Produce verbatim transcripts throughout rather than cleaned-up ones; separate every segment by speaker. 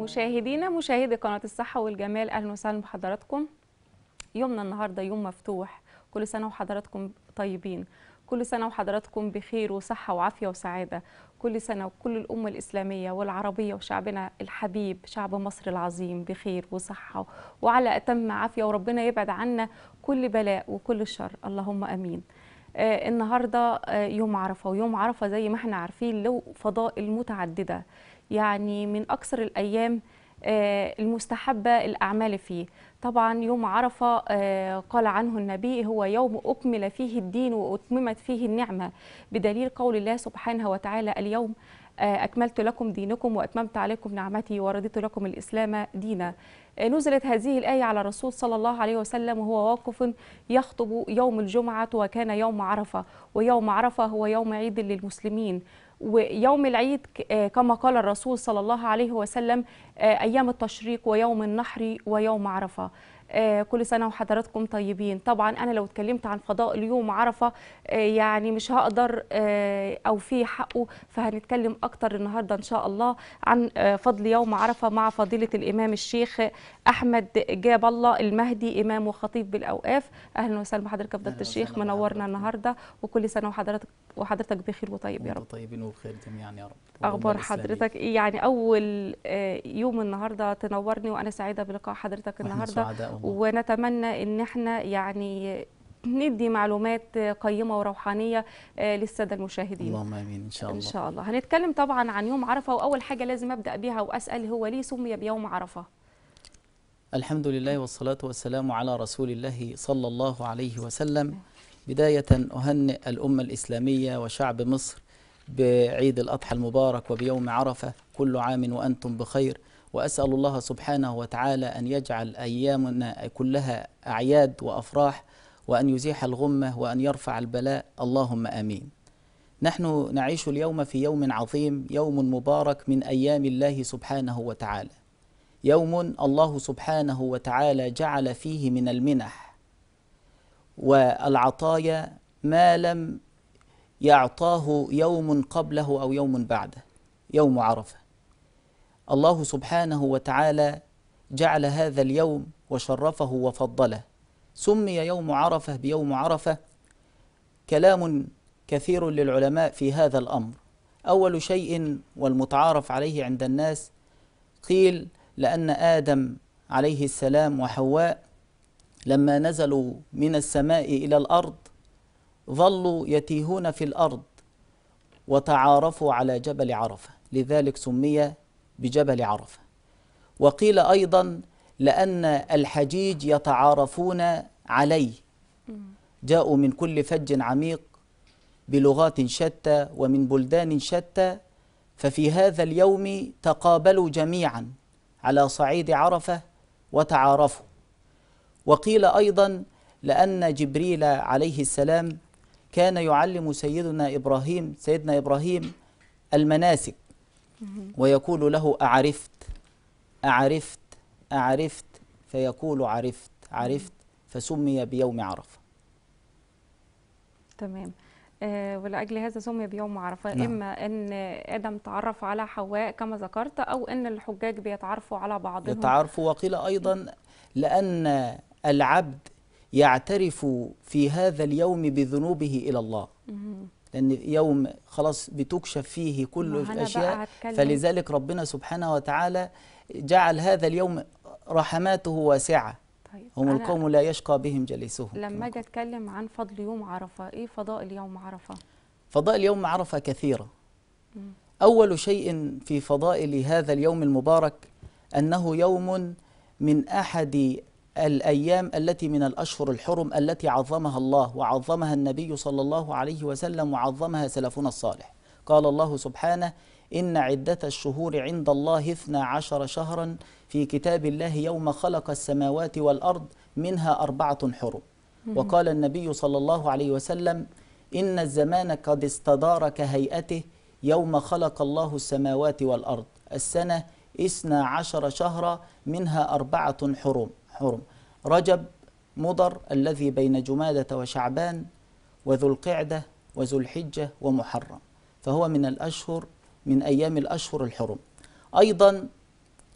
Speaker 1: مشاهدينا مشاهدي قناة الصحة والجمال، أهلا وسهلا بحضراتكم. يومنا النهاردة يوم مفتوح، كل سنة وحضراتكم طيبين، كل سنة وحضراتكم بخير وصحة وعافية وسعادة، كل سنة وكل الأمة الإسلامية والعربية وشعبنا الحبيب شعب مصر العظيم بخير وصحة وعلى أتم عافية، وربنا يبعد عنا كل بلاء وكل شر، اللهم أمين. آه النهاردة آه يوم عرفة، ويوم عرفة زي ما احنا عارفين له فضائل متعددة، يعني من أكثر الأيام آه المستحبة الأعمال فيه. طبعا يوم عرفة آه قال عنه النبي هو يوم أكمل فيه الدين وأتممت فيه النعمة، بدليل قول الله سبحانه وتعالى اليوم آه أكملت لكم دينكم وأتممت عليكم نعمتي ورضيت لكم الإسلام دينا. آه نزلت هذه الآية على الرسول صلى الله عليه وسلم وهو واقف يخطب يوم الجمعة، وكان يوم عرفة، ويوم عرفة هو يوم عيد للمسلمين. ويوم العيد كما قال الرسول صلى الله عليه وسلم أيام التشريق ويوم النحر ويوم عرفة. كل سنة وحضراتكم طيبين. طبعا أنا لو اتكلمت عن فضائل يوم عرفة يعني مش هقدر أو في حقه، فهنتكلم أكتر النهاردة إن شاء الله عن فضل يوم عرفة مع فضيلة الإمام الشيخ أحمد جاب الله المهدي، إمام وخطيب بالأوقاف. أهلا وسهلا بحضرتك يا فضيلة الشيخ، منورنا النهاردة، وكل سنة وحضرتك وحضرتك بخير وطيب يا رب.
Speaker 2: طيبين وبخير جميعا يا رب.
Speaker 1: اخبار حضرتك ايه؟ يعني اول يوم النهارده تنورني، وانا سعيده بلقاء حضرتك النهارده، ونتمنى ان احنا يعني ندي معلومات قيمه وروحانيه للساده المشاهدين.
Speaker 2: اللهم امين ان شاء الله.
Speaker 1: ان شاء الله هنتكلم طبعا عن يوم عرفه، واول حاجه لازم ابدا بيها واسال هو ليه سمي بيوم عرفه؟
Speaker 2: الحمد لله والصلاه والسلام على رسول الله صلى الله عليه وسلم. بدايه اهنئ الامه الاسلاميه وشعب مصر بعيد الأضحى المبارك وبيوم عرفة، كل عام وأنتم بخير، وأسأل الله سبحانه وتعالى أن يجعل أيامنا كلها أعياد وأفراح، وأن يزيح الغمة وأن يرفع البلاء، اللهم آمين. نحن نعيش اليوم في يوم عظيم، يوم مبارك من أيام الله سبحانه وتعالى، يوم الله سبحانه وتعالى جعل فيه من المنح والعطايا ما لم يعطاه يوم قبله أو يوم بعده، يوم عرفة. الله سبحانه وتعالى جعل هذا اليوم وشرفه وفضله، سمي يوم عرفة بيوم عرفة. كلام كثير للعلماء في هذا الأمر. أول شيء والمتعارف عليه عند الناس، قيل لأن آدم عليه السلام وحواء لما نزلوا من السماء إلى الأرض ظلوا يتيهون في الأرض وتعارفوا على جبل عرفة، لذلك سمي بجبل عرفة. وقيل أيضا لأن الحجيج يتعارفون عليه، جاءوا من كل فج عميق بلغات شتى ومن بلدان شتى، ففي هذا اليوم تقابلوا جميعا على صعيد عرفة وتعارفوا. وقيل أيضا لأن جبريل عليه السلام كان يعلم سيدنا إبراهيم سيدنا إبراهيم المناسك، ويقول له أعرفت أعرفت أعرفت، فيقول عرفت عرفت، فسمي بيوم عرفة.
Speaker 1: تمام. آه ولأجل هذا سمي بيوم عرفة.
Speaker 2: نعم.
Speaker 1: إما أن آدم تعرف على حواء كما ذكرت، أو أن الحجاج بيتعرفوا على بعضهم
Speaker 2: يتعرفوا. وقيل أيضا لأن العبد يعترف في هذا اليوم بذنوبه إلى الله، لأن يوم خلاص بتكشف فيه كل الأشياء، فلذلك ربنا سبحانه وتعالى جعل هذا اليوم رحماته واسعة. طيب، هم القوم لا يشقى بهم جليسهم.
Speaker 1: لما أجي أتكلم عن فضل يوم عرفة، إيه فضائل يوم عرفة؟
Speaker 2: فضائل يوم عرفة كثيرة. مم. أول شيء في فضائل هذا اليوم المبارك أنه يوم من أحد الأيام التي من الأشهر الحرم التي عظمها الله وعظمها النبي صلى الله عليه وسلم وعظمها سلفنا الصالح. قال الله سبحانه: إن عدة الشهور عند الله اثنا عشر شهرا في كتاب الله يوم خلق السماوات والأرض منها أربعة حرم. وقال النبي صلى الله عليه وسلم: إن الزمان قد استدار كهيئته يوم خلق الله السماوات والأرض، السنة اثنا عشر شهرا منها أربعة حرم حرم رجب مضر الذي بين جمادة وشعبان، وذو القعدة وذو الحجة ومحرم، فهو من الأشهر من أيام الأشهر الحرم. أيضا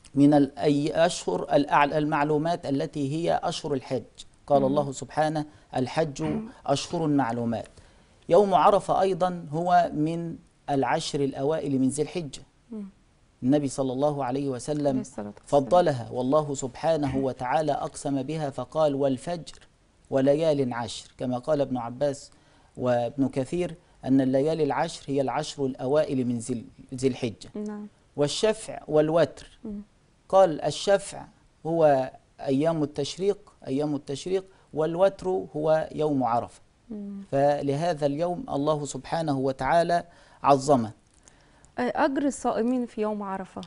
Speaker 2: من الأشهر المعلومات التي هي أشهر الحج. قال الله سبحانه: الحج أشهر معلومات. يوم عرفة أيضا هو من العشر الأوائل من ذي الحجة. النبي صلى الله عليه وسلم فضلها، والله سبحانه وتعالى أقسم بها فقال: والفجر وليال عشر، كما قال ابن عباس وابن كثير أن الليالي العشر هي العشر الأوائل من ذي الحجة. والشفع والوتر، قال الشفع هو أيام التشريق أيام التشريق والوتر هو يوم عرفة. فلهذا اليوم الله سبحانه وتعالى عظمه.
Speaker 1: أجر الصائمين في يوم عرفة،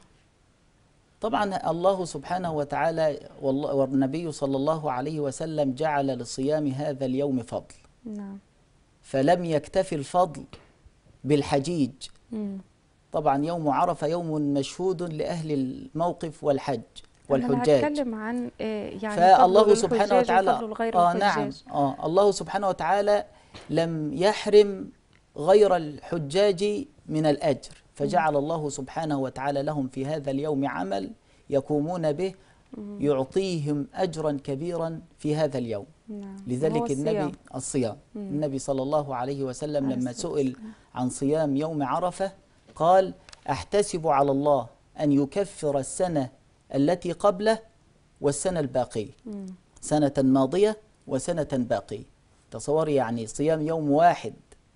Speaker 2: طبعا الله سبحانه وتعالى والنبي صلى الله عليه وسلم جعل لصيام هذا اليوم فضل.
Speaker 1: نعم.
Speaker 2: فلم يكتفي الفضل بالحجيج. مم. طبعا يوم عرفة يوم مشهود لأهل الموقف والحج والحجاج.
Speaker 1: أنا هتكلم عن يعني
Speaker 2: فالله سبحانه وتعالى
Speaker 1: آه
Speaker 2: نعم آه الله سبحانه وتعالى لم يحرم غير الحجاج من الأجر، فجعل الله سبحانه وتعالى لهم في هذا اليوم عمل يقومون به يعطيهم أجرا كبيرا في هذا اليوم.
Speaker 1: نعم.
Speaker 2: لذلك النبي الصيام مم. النبي صلى الله عليه وسلم لما سئل عن صيام يوم عرفة قال: أحتسب على الله أن يكفر السنة التي قبله والسنة الباقية، مم. سنة ماضية وسنة باقية. تصوري يعني صيام يوم واحد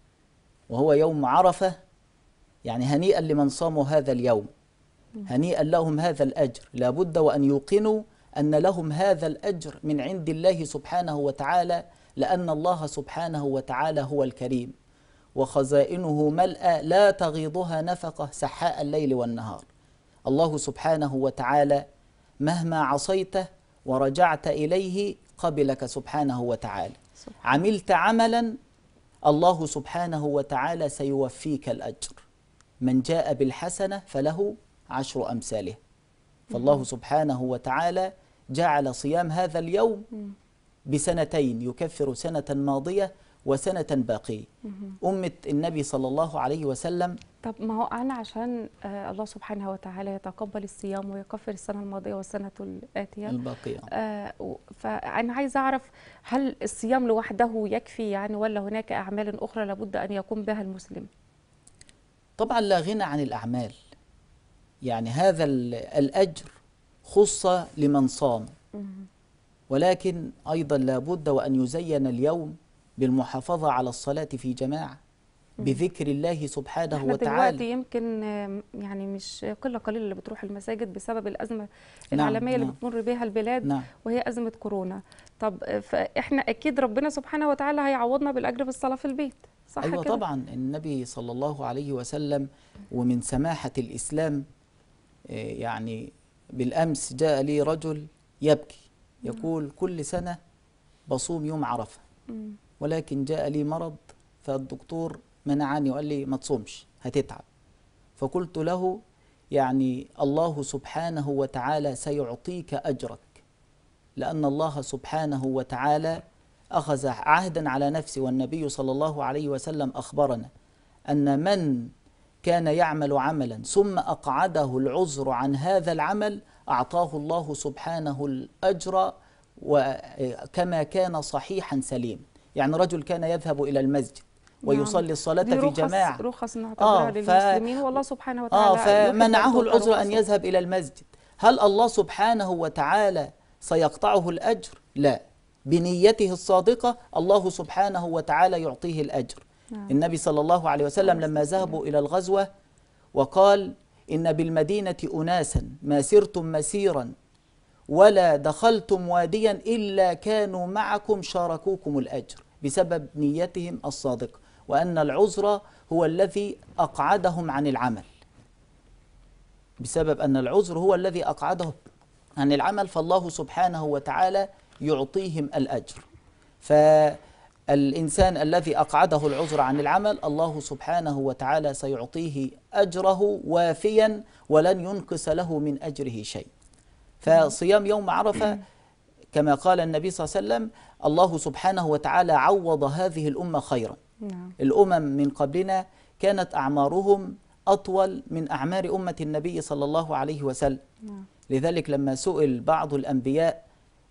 Speaker 2: وهو يوم عرفة، يعني هنيئا لمن صاموا هذا اليوم، هنيئا لهم هذا الأجر. لابد وأن يوقنوا أن لهم هذا الأجر من عند الله سبحانه وتعالى، لأن الله سبحانه وتعالى هو الكريم وخزائنه ملأى لا تغيضها نفقة سحاء الليل والنهار. الله سبحانه وتعالى مهما عصيته ورجعت إليه قبلك سبحانه وتعالى. سبحانه. عملت عملا الله سبحانه وتعالى سيوفيك الأجر. من جاء بالحسنة فله عشر أمثاله. فالله سبحانه وتعالى جعل صيام هذا اليوم بسنتين، يكفر سنة ماضية وسنة باقية. أمة النبي صلى الله عليه وسلم.
Speaker 1: طب ما هو أنا عشان آه الله سبحانه وتعالى يتقبل الصيام ويكفر السنة الماضية والسنة الآتية
Speaker 2: الباقية،
Speaker 1: آه فأنا عايز أعرف هل الصيام لوحده يكفي يعني، ولا هناك أعمال أخرى لابد أن يقوم بها المسلم؟
Speaker 2: طبعا لا غنى عن الأعمال، يعني هذا الأجر خص لمن صام، ولكن أيضا لابد وأن يزين اليوم بالمحافظة على الصلاة في جماعة بذكر الله سبحانه
Speaker 1: احنا
Speaker 2: وتعالى.
Speaker 1: دلوقتي يمكن يعني مش قلة قليلة اللي بتروح المساجد بسبب الأزمة العالمية نعم اللي
Speaker 2: نعم
Speaker 1: بتمر بها البلاد
Speaker 2: نعم
Speaker 1: وهي أزمة كورونا. طب فإحنا أكيد ربنا سبحانه وتعالى هيعوضنا بالأجر في الصلاة في البيت، صح
Speaker 2: أيوة
Speaker 1: كده؟
Speaker 2: طبعا النبي صلى الله عليه وسلم ومن سماحة الإسلام، يعني بالأمس جاء لي رجل يبكي يقول: كل سنة بصوم يوم عرفة، ولكن جاء لي مرض فالدكتور منعني وقال لي ما تصومش هتتعب. فقلت له: يعني الله سبحانه وتعالى سيعطيك أجرك، لأن الله سبحانه وتعالى أخذ عهدا على نفسه، والنبي صلى الله عليه وسلم أخبرنا أن من كان يعمل عملا ثم أقعده العذر عن هذا العمل أعطاه الله سبحانه الأجر وكما كان صحيحا سليم. يعني رجل كان يذهب إلى المسجد ويصلي الصلاة في جماعة،
Speaker 1: رخص نعتبرها
Speaker 2: آه
Speaker 1: للمسلمين، والله سبحانه وتعالى
Speaker 2: آه فمنعه العذر أن يذهب إلى المسجد. هل الله سبحانه وتعالى سيقطعه الأجر؟ لا، بنيته الصادقة الله سبحانه وتعالى يعطيه الأجر. نعم. النبي صلى الله عليه وسلم لما ذهبوا إلى الغزوة وقال: إن بالمدينة أناسا ما سرتم مسيرا ولا دخلتم واديا إلا كانوا معكم شاركوكم الأجر، بسبب نيتهم الصادقة، وأن العذر هو الذي أقعدهم عن العمل، بسبب أن العذر هو الذي أقعدهم عن العمل، فالله سبحانه وتعالى يعطيهم الأجر. فالإنسان الذي أقعده العذر عن العمل الله سبحانه وتعالى سيعطيه أجره وافيا ولن ينقص له من أجره شيء. فصيام يوم عرفة كما قال النبي صلى الله عليه وسلم الله سبحانه وتعالى عوض هذه الأمة خيرا. نعم. الأمم من قبلنا كانت أعمارهم أطول من أعمار أمة النبي صلى الله عليه وسلم. نعم. لذلك لما سئل بعض الأنبياء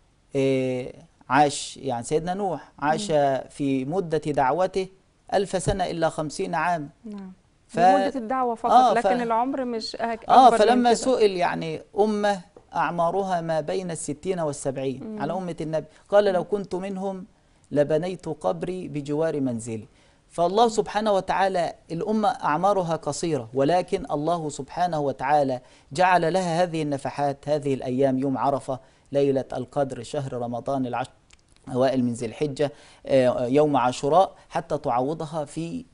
Speaker 2: آه، عاش يعني سيدنا نوح عاش في مدة دعوته ألف سنة إلا خمسين عام.
Speaker 1: نعم.
Speaker 2: ف...
Speaker 1: لمدة الدعوة فقط،
Speaker 2: آه ف...
Speaker 1: لكن العمر مش أك-
Speaker 2: آه
Speaker 1: أكبر من
Speaker 2: فلما
Speaker 1: كده.
Speaker 2: سئل يعني أمة أعمارها ما بين الستين والسبعين
Speaker 1: مم.
Speaker 2: على أمة النبي، قال لو كنت منهم لبنيت قبري بجوار منزلي. فالله سبحانه وتعالى الأمة أعمارها قصيرة، ولكن الله سبحانه وتعالى جعل لها هذه النفحات، هذه الأيام، يوم عرفة، ليلة القدر، شهر رمضان، العشر أوائل من ذي الحجة، آه، يوم عاشوراء، حتى تعوضها في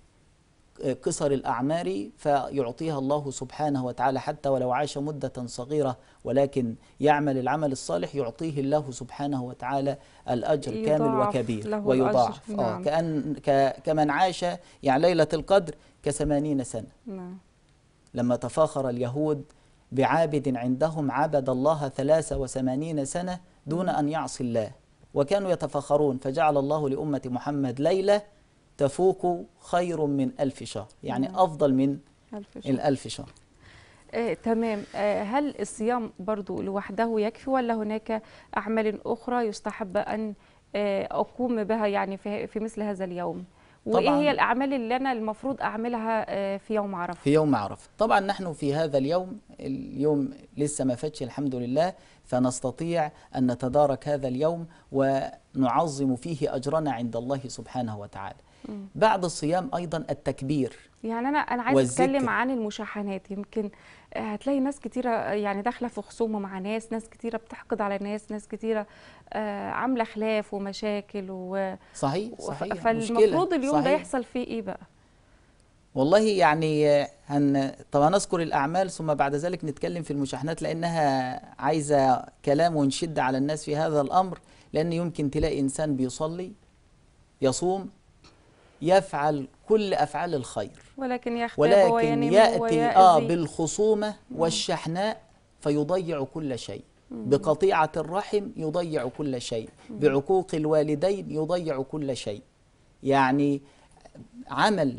Speaker 2: قصر الأعمار، فيعطيها الله سبحانه وتعالى حتى ولو عاش مدة صغيرة ولكن يعمل العمل الصالح، يعطيه الله سبحانه وتعالى الأجر كامل
Speaker 1: يضاعف
Speaker 2: وكبير
Speaker 1: له
Speaker 2: ويضاعف.
Speaker 1: الأجر.
Speaker 2: آه
Speaker 1: نعم.
Speaker 2: كأن ك كمن عاش يعني ليلة القدر كثمانين سنة.
Speaker 1: نعم.
Speaker 2: لما تفاخر اليهود بعابد عندهم عبد الله ثلاث وثمانين سنة دون أن يعصي الله، وكانوا يتفاخرون، فجعل الله لأمة محمد ليلة تفوق خير من ألف شهر، يعني
Speaker 1: نعم.
Speaker 2: أفضل من
Speaker 1: ألف شكر.
Speaker 2: الألف شهر.
Speaker 1: آه، تمام. آه، هل الصيام برضو لوحده يكفي، ولا هناك أعمال أخرى يستحب أن آه، أقوم بها يعني في في مثل هذا اليوم؟ وإيه
Speaker 2: طبعاً.
Speaker 1: هي الأعمال اللي أنا المفروض أعملها آه، في يوم عرفة؟
Speaker 2: في يوم عرفة طبعا نحن في هذا اليوم، اليوم لسه ما فاتش الحمد لله، فنستطيع أن نتدارك هذا اليوم ونعظم فيه أجرنا عند الله سبحانه وتعالى.
Speaker 1: مم.
Speaker 2: بعد الصيام أيضا التكبير.
Speaker 1: يعني أنا أنا عايزة
Speaker 2: والذكر.
Speaker 1: أتكلم عن المشاحنات. يمكن آه، هتلاقي ناس كتيرة آه، يعني داخلة في خصومة مع ناس، ناس كتيرة بتحقد على ناس، ناس كتيرة آه، عاملة خلاف ومشاكل و
Speaker 2: صحيح
Speaker 1: ف-
Speaker 2: صحيح
Speaker 1: فالمفروض
Speaker 2: مشكلة.
Speaker 1: اليوم ده
Speaker 2: صحيح.
Speaker 1: يحصل فيه إيه بقى؟
Speaker 2: والله يعني هن طبعا نذكر الأعمال ثم بعد ذلك نتكلم في المشاحنات، لأنها عايزة كلام ونشد على الناس في هذا الأمر، لأن يمكن تلاقي إنسان بيصلي يصوم يفعل كل أفعال الخير،
Speaker 1: ولكن يختاب
Speaker 2: ولكن
Speaker 1: وينم
Speaker 2: يأتي آه
Speaker 1: ويأذي.
Speaker 2: بالخصومة والشحناء فيضيع كل شيء، بقطيعة الرحم يضيع كل شيء، بعقوق الوالدين يضيع كل شيء. يعني عمل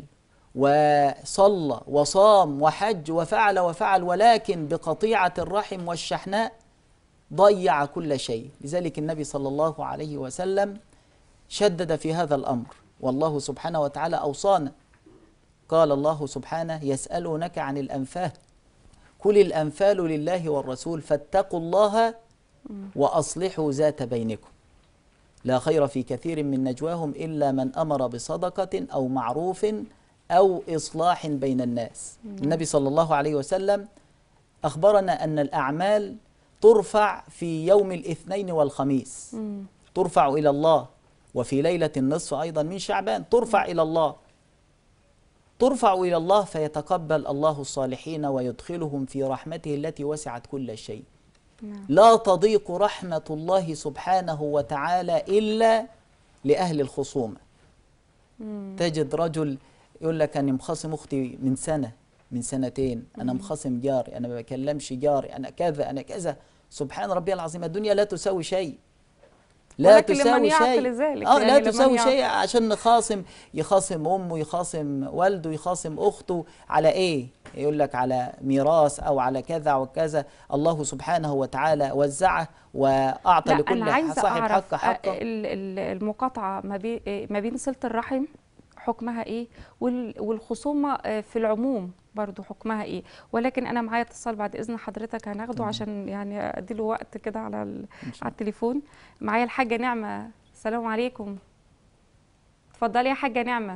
Speaker 2: وصلى وصام وحج وفعل وفعل، ولكن بقطيعة الرحم والشحناء ضيع كل شيء. لذلك النبي صلى الله عليه وسلم شدد في هذا الأمر، والله سبحانه وتعالى أوصانا. قال الله سبحانه: يسألونك عن الأنفال قل الأنفال لله والرسول فاتقوا الله وأصلحوا ذات بينكم لا خير في كثير من نجواهم إلا من أمر بصدقة أو معروف أو إصلاح بين الناس. النبي صلى الله عليه وسلم أخبرنا أن الأعمال ترفع في يوم الاثنين والخميس،
Speaker 1: مم.
Speaker 2: ترفع إلى الله، وفي ليلة النصف أيضا من شعبان ترفع إلى الله، ترفع إلى الله فيتقبل الله الصالحين ويدخلهم في رحمته التي وسعت كل شيء.
Speaker 1: نعم.
Speaker 2: لا تضيق رحمة الله سبحانه وتعالى إلا لأهل الخصومة.
Speaker 1: مم.
Speaker 2: تجد رجل يقول لك أنا مخاصم أختي من سنة من سنتين، أنا مخاصم جاري، أنا ما بكلمش جاري، أنا كذا أنا كذا. سبحان ربي العظيم، الدنيا لا تساوي شيء، لا
Speaker 1: ولكن لمن
Speaker 2: تساوي
Speaker 1: يعقل
Speaker 2: شيء.
Speaker 1: ذلك،
Speaker 2: اه
Speaker 1: يعني
Speaker 2: لا
Speaker 1: لمن
Speaker 2: تساوي
Speaker 1: يعقل.
Speaker 2: شيء عشان نخاصم، يخاصم امه، يخاصم والده، يخاصم اخته على ايه؟ يقول لك على ميراث او على كذا وكذا. الله سبحانه وتعالى وزعه واعطى
Speaker 1: لا،
Speaker 2: لكل
Speaker 1: أنا عايزة
Speaker 2: صاحب
Speaker 1: أعرف
Speaker 2: حق حقه.
Speaker 1: ال- ال- المقاطعة ما بين ما بين صلة الرحم حكمها إيه، وال- والخصومة آه، في العموم برضو حكمها إيه. ولكن أنا معايا اتصال بعد إذن حضرتك هناخده
Speaker 2: تمام.
Speaker 1: عشان يعني أديله وقت كده على ال-
Speaker 2: إن شاء
Speaker 1: على التليفون. معايا الحاجة نعمة. السلام عليكم. اتفضلي يا حاجة نعمة.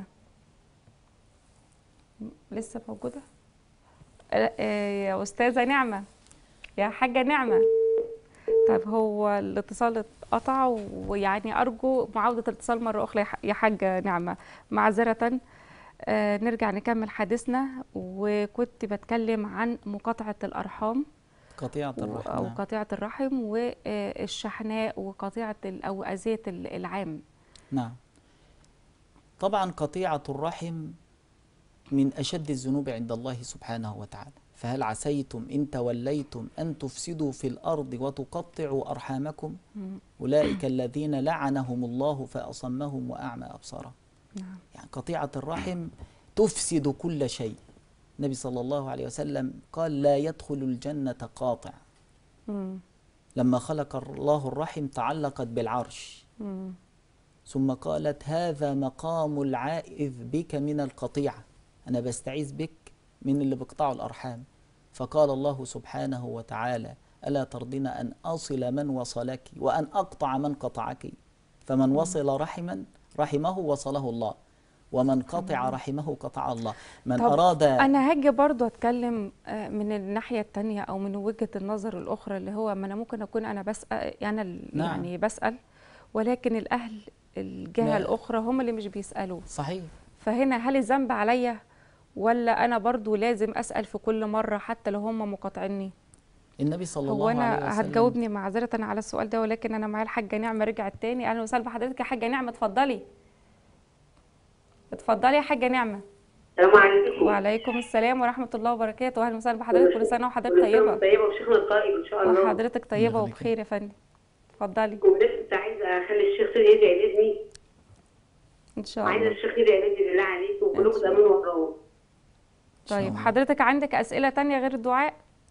Speaker 1: لسه موجودة؟ آه، آه، يا أستاذة نعمة، يا حاجة نعمة. طيب هو الاتصال اتقطع، ويعني أرجو معاودة الاتصال مرة أخرى يا ح- يا حاجة نعمة، معذرة. آه نرجع نكمل حديثنا، وكنت بتكلم عن مقاطعة الأرحام
Speaker 2: قطيعة
Speaker 1: و-
Speaker 2: الرحم.
Speaker 1: أو
Speaker 2: نعم.
Speaker 1: قطيعة الرحم والشحناء وقطيعة ال- أو أذية ال- العام.
Speaker 2: نعم. طبعا قطيعة الرحم من أشد الذنوب عند الله سبحانه وتعالى، فهل عسيتم إن توليتم أن تفسدوا في الأرض وتقطعوا أرحامكم
Speaker 1: مم.
Speaker 2: أولئك الذين لعنهم الله فأصمهم وأعمى أبصارهم.
Speaker 1: نعم.
Speaker 2: يعني قطيعة الرحم تفسد كل شيء. النبي صلى الله عليه وسلم قال: لا يدخل الجنة قاطع.
Speaker 1: مم.
Speaker 2: لما خلق الله الرحم تعلقت بالعرش،
Speaker 1: مم.
Speaker 2: ثم قالت هذا مقام العائذ بك من القطيعة، أنا بستعيذ بك من اللي بيقطعوا الأرحام. فقال الله سبحانه وتعالى ألا ترضين أن أصل من وصلك وأن أقطع من قطعك، فمن وصل رحما رحمه وصله الله، ومن قطع رحمه قطع الله. من
Speaker 1: طب
Speaker 2: أراد
Speaker 1: انا هاجي برضو اتكلم آه، من الناحيه التانية او من وجهه النظر الاخرى، اللي هو ما انا ممكن اكون انا بسال انا ال-
Speaker 2: نعم.
Speaker 1: يعني بسال، ولكن الاهل الجهه
Speaker 2: ما-
Speaker 1: الاخرى هم اللي مش بيسالوا.
Speaker 2: صحيح.
Speaker 1: فهنا هل الذنب عليا، ولا انا برضو لازم اسال في كل مره حتى لو هم مقاطعيني؟
Speaker 2: النبي صلى
Speaker 1: هو
Speaker 2: الله عليه
Speaker 1: انا
Speaker 2: وسلم
Speaker 1: هتجاوبني معذره على السؤال ده، ولكن انا معايا الحاجه نعمه رجعت تاني. اهلا وسهلا بحضرتك يا حاجه نعمه، اتفضلي اتفضلي يا حاجه نعمه.
Speaker 3: السلام عليكم.
Speaker 1: وعليكم السلام ورحمه الله وبركاته، اهلا وسهلا بحضرتك، كل سنه وحضرتك طيبه.
Speaker 3: طيبه وشيخنا طيب ان شاء الله.
Speaker 1: وحضرتك طيبه
Speaker 2: الله يخليك.
Speaker 1: وبخير يا فندم، اتفضلي.
Speaker 3: كنت كنت عايزه اخلي الشيخ سيدي يدعي لابني،
Speaker 1: ان شاء
Speaker 3: عايزه
Speaker 1: الله.
Speaker 3: الشيخ يدعي لابني بالله عليك، وكلكم
Speaker 1: إن شاء
Speaker 3: تامنوا وراه.
Speaker 2: شاء
Speaker 1: طيب
Speaker 2: الله.
Speaker 1: حضرتك عندك اسئله تانية غير الدعاء؟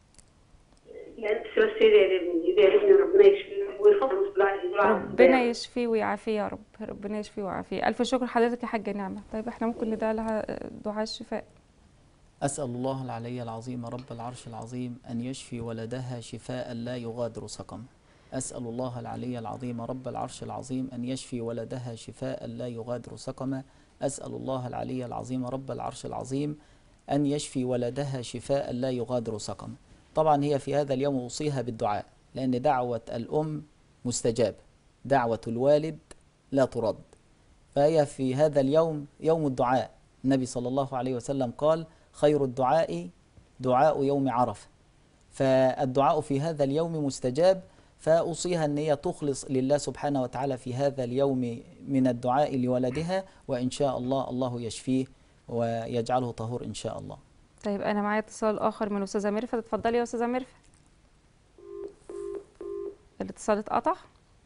Speaker 3: يعني بس بس يدعي لابني، يدعي لابني ربنا يشفيه ويحفظه بالله عليك.
Speaker 1: ربنا يشفيه ويعافيه يا رب، ربنا يشفيه ويعافيه. الف شكر حضرتك يا حاجه نعمه. طيب احنا ممكن ندعي لها دعاء الشفاء.
Speaker 2: أسأل الله العلي العظيم رب العرش العظيم أن يشفي ولدها شفاء لا يغادر سقما. أسأل الله العلي العظيم رب العرش العظيم أن يشفي ولدها شفاء لا يغادر سقما. أسأل الله العلي العظيم رب العرش العظيم أن يشفي ولدها شفاء لا يغادر سقما. طبعا هي في هذا اليوم أوصيها بالدعاء، لأن دعوة الأم مستجابة، دعوة الوالد لا ترد. فهي في هذا اليوم يوم الدعاء. النبي صلى الله عليه وسلم قال خير الدعاء دعاء يوم عرفة، فالدعاء في هذا اليوم مستجاب. فأوصيها أن هي تخلص لله سبحانه وتعالى في هذا اليوم من الدعاء لولدها، وإن شاء الله الله يشفيه ويجعله طهور إن شاء الله.
Speaker 1: طيب انا معايا اتصال اخر من استاذه ميرفت، اتفضلي يا استاذه ميرفت. الاتصال اتقطع.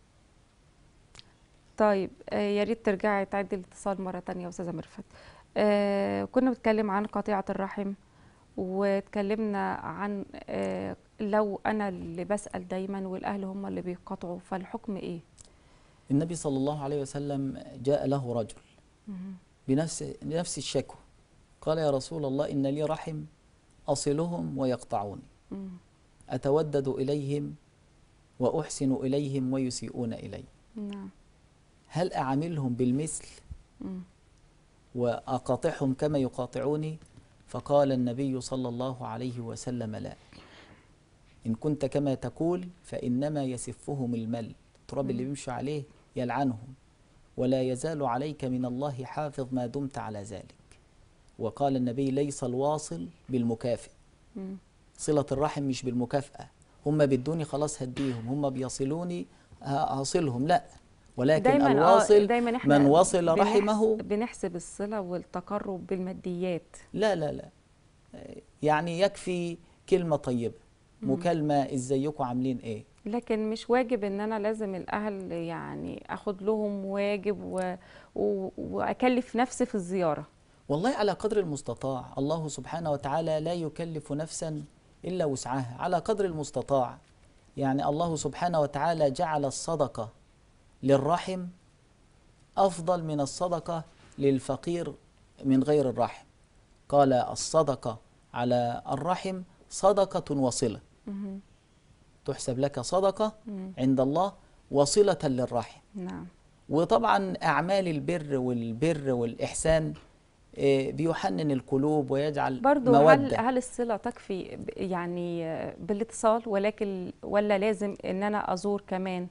Speaker 1: طيب آه يا ريت ترجعي تعدي الاتصال مره تانية يا استاذه ميرفت. آه كنا بنتكلم عن قطيعه الرحم، واتكلمنا عن آه لو انا اللي بسال دايما والاهل هم اللي بيقاطعوا، فالحكم ايه؟
Speaker 2: النبي صلى الله عليه وسلم جاء له رجل بنفس نفس الشكوى، قال يا رسول الله إن لي رحم أصلهم ويقطعوني،
Speaker 1: مم.
Speaker 2: أتودد إليهم وأحسن إليهم ويسيئون إلي،
Speaker 1: نعم.
Speaker 2: هل أعاملهم بالمثل
Speaker 1: مم.
Speaker 2: وأقاطعهم كما يقاطعوني؟ فقال النبي صلى الله عليه وسلم لا، إن كنت كما تقول فإنما يسفهم المل، التراب اللي بيمشوا عليه يلعنهم، ولا يزال عليك من الله حافظ ما دمت على ذلك. وقال النبي ليس الواصل بالمكافئ،
Speaker 1: مم.
Speaker 2: صلة الرحم مش بالمكافأة، هم بدوني خلاص هديهم، هم بيصلوني هصلهم، لا، ولكن
Speaker 1: دايما
Speaker 2: الواصل
Speaker 1: آه دايما احنا
Speaker 2: من وصل
Speaker 1: بنحس-
Speaker 2: رحمه.
Speaker 1: بنحسب الصله والتقرب بالماديات.
Speaker 2: لا لا لا، يعني يكفي كلمة طيبة، مكالمة ازيكم عاملين ايه.
Speaker 1: لكن مش واجب ان انا لازم الاهل يعني اخد لهم واجب و... و... واكلف نفسي في الزياره.
Speaker 2: والله على قدر المستطاع، الله سبحانه وتعالى لا يكلف نفسا إلا وسعها، على قدر المستطاع. يعني الله سبحانه وتعالى جعل الصدقة للرحم أفضل من الصدقة للفقير من غير الرحم. قال الصدقة على الرحم صدقة وصلة،
Speaker 1: مهم.
Speaker 2: تحسب لك صدقة
Speaker 1: مم.
Speaker 2: عند الله وصلة للرحم.
Speaker 1: نعم.
Speaker 2: وطبعا أعمال البر والبر والإحسان آه، بيحنن القلوب ويجعل
Speaker 1: برضو هل
Speaker 2: مودة.
Speaker 1: هل الصله تكفي ب- يعني آه، بالاتصال، ولكن ولا لازم ان انا ازور كمان؟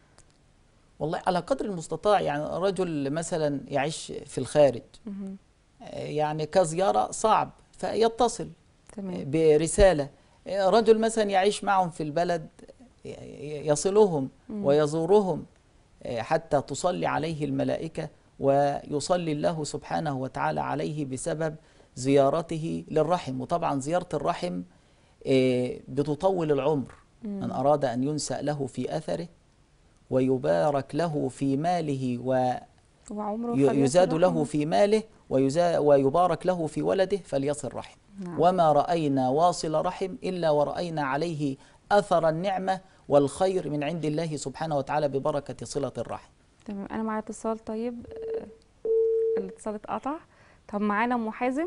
Speaker 2: والله على قدر المستطاع، يعني رجل مثلا يعيش في الخارج
Speaker 1: مهم.
Speaker 2: آه، يعني كزيارة صعب فيتصل
Speaker 1: تمام.
Speaker 2: برسالة. آه، رجل مثلا يعيش معهم في البلد ي- يصلهم
Speaker 1: مم.
Speaker 2: ويزورهم آه، حتى تصلي عليه الملائكة ويصلي الله سبحانه وتعالى عليه بسبب زيارته للرحم. وطبعا زيارة الرحم آه، بتطول العمر.
Speaker 1: مم.
Speaker 2: من أراد أن ينسأ له في أثره ويبارك له في ماله
Speaker 1: وعمره
Speaker 2: ويزاد
Speaker 1: فليصل
Speaker 2: له
Speaker 1: رحمه.
Speaker 2: في ماله ويزا- ويبارك له في ولده فليصل رحم.
Speaker 1: نعم.
Speaker 2: وما رأينا واصل رحم إلا ورأينا عليه أثر النعمة والخير من عند الله سبحانه وتعالى ببركة صلة الرحم.
Speaker 1: تمام، انا معايا اتصال. طيب آه، الاتصال اتقطع. طب معانا ام حازم.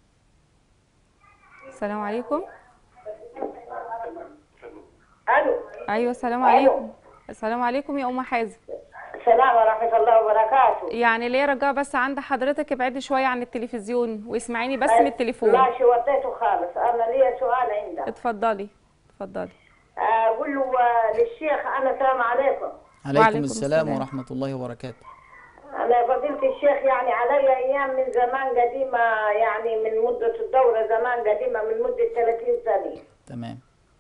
Speaker 1: السلام عليكم.
Speaker 4: الو.
Speaker 1: ايوه السلام
Speaker 4: ألو.
Speaker 1: عليكم. السلام عليكم يا ام حازم.
Speaker 4: السلام ورحمه الله وبركاته.
Speaker 1: يعني ليه رجاء بس عند حضرتك ابعدي شويه عن التلفزيون واسمعيني بس من التليفون.
Speaker 4: ماشي وديته خالص. انا ليا سؤال عندك.
Speaker 1: اتفضلي اتفضلي.
Speaker 4: اقول له آه، للشيخ انا السلام عليكم.
Speaker 2: عليكم
Speaker 1: وعليكم
Speaker 2: السلام
Speaker 1: السلام.
Speaker 2: ورحمة الله وبركاته.
Speaker 4: انا فضيلة الشيخ يعني علي ايام من زمان قديمه، يعني من مده الدوره زمان قديمه من مده ثلاثين سنه.
Speaker 2: تمام.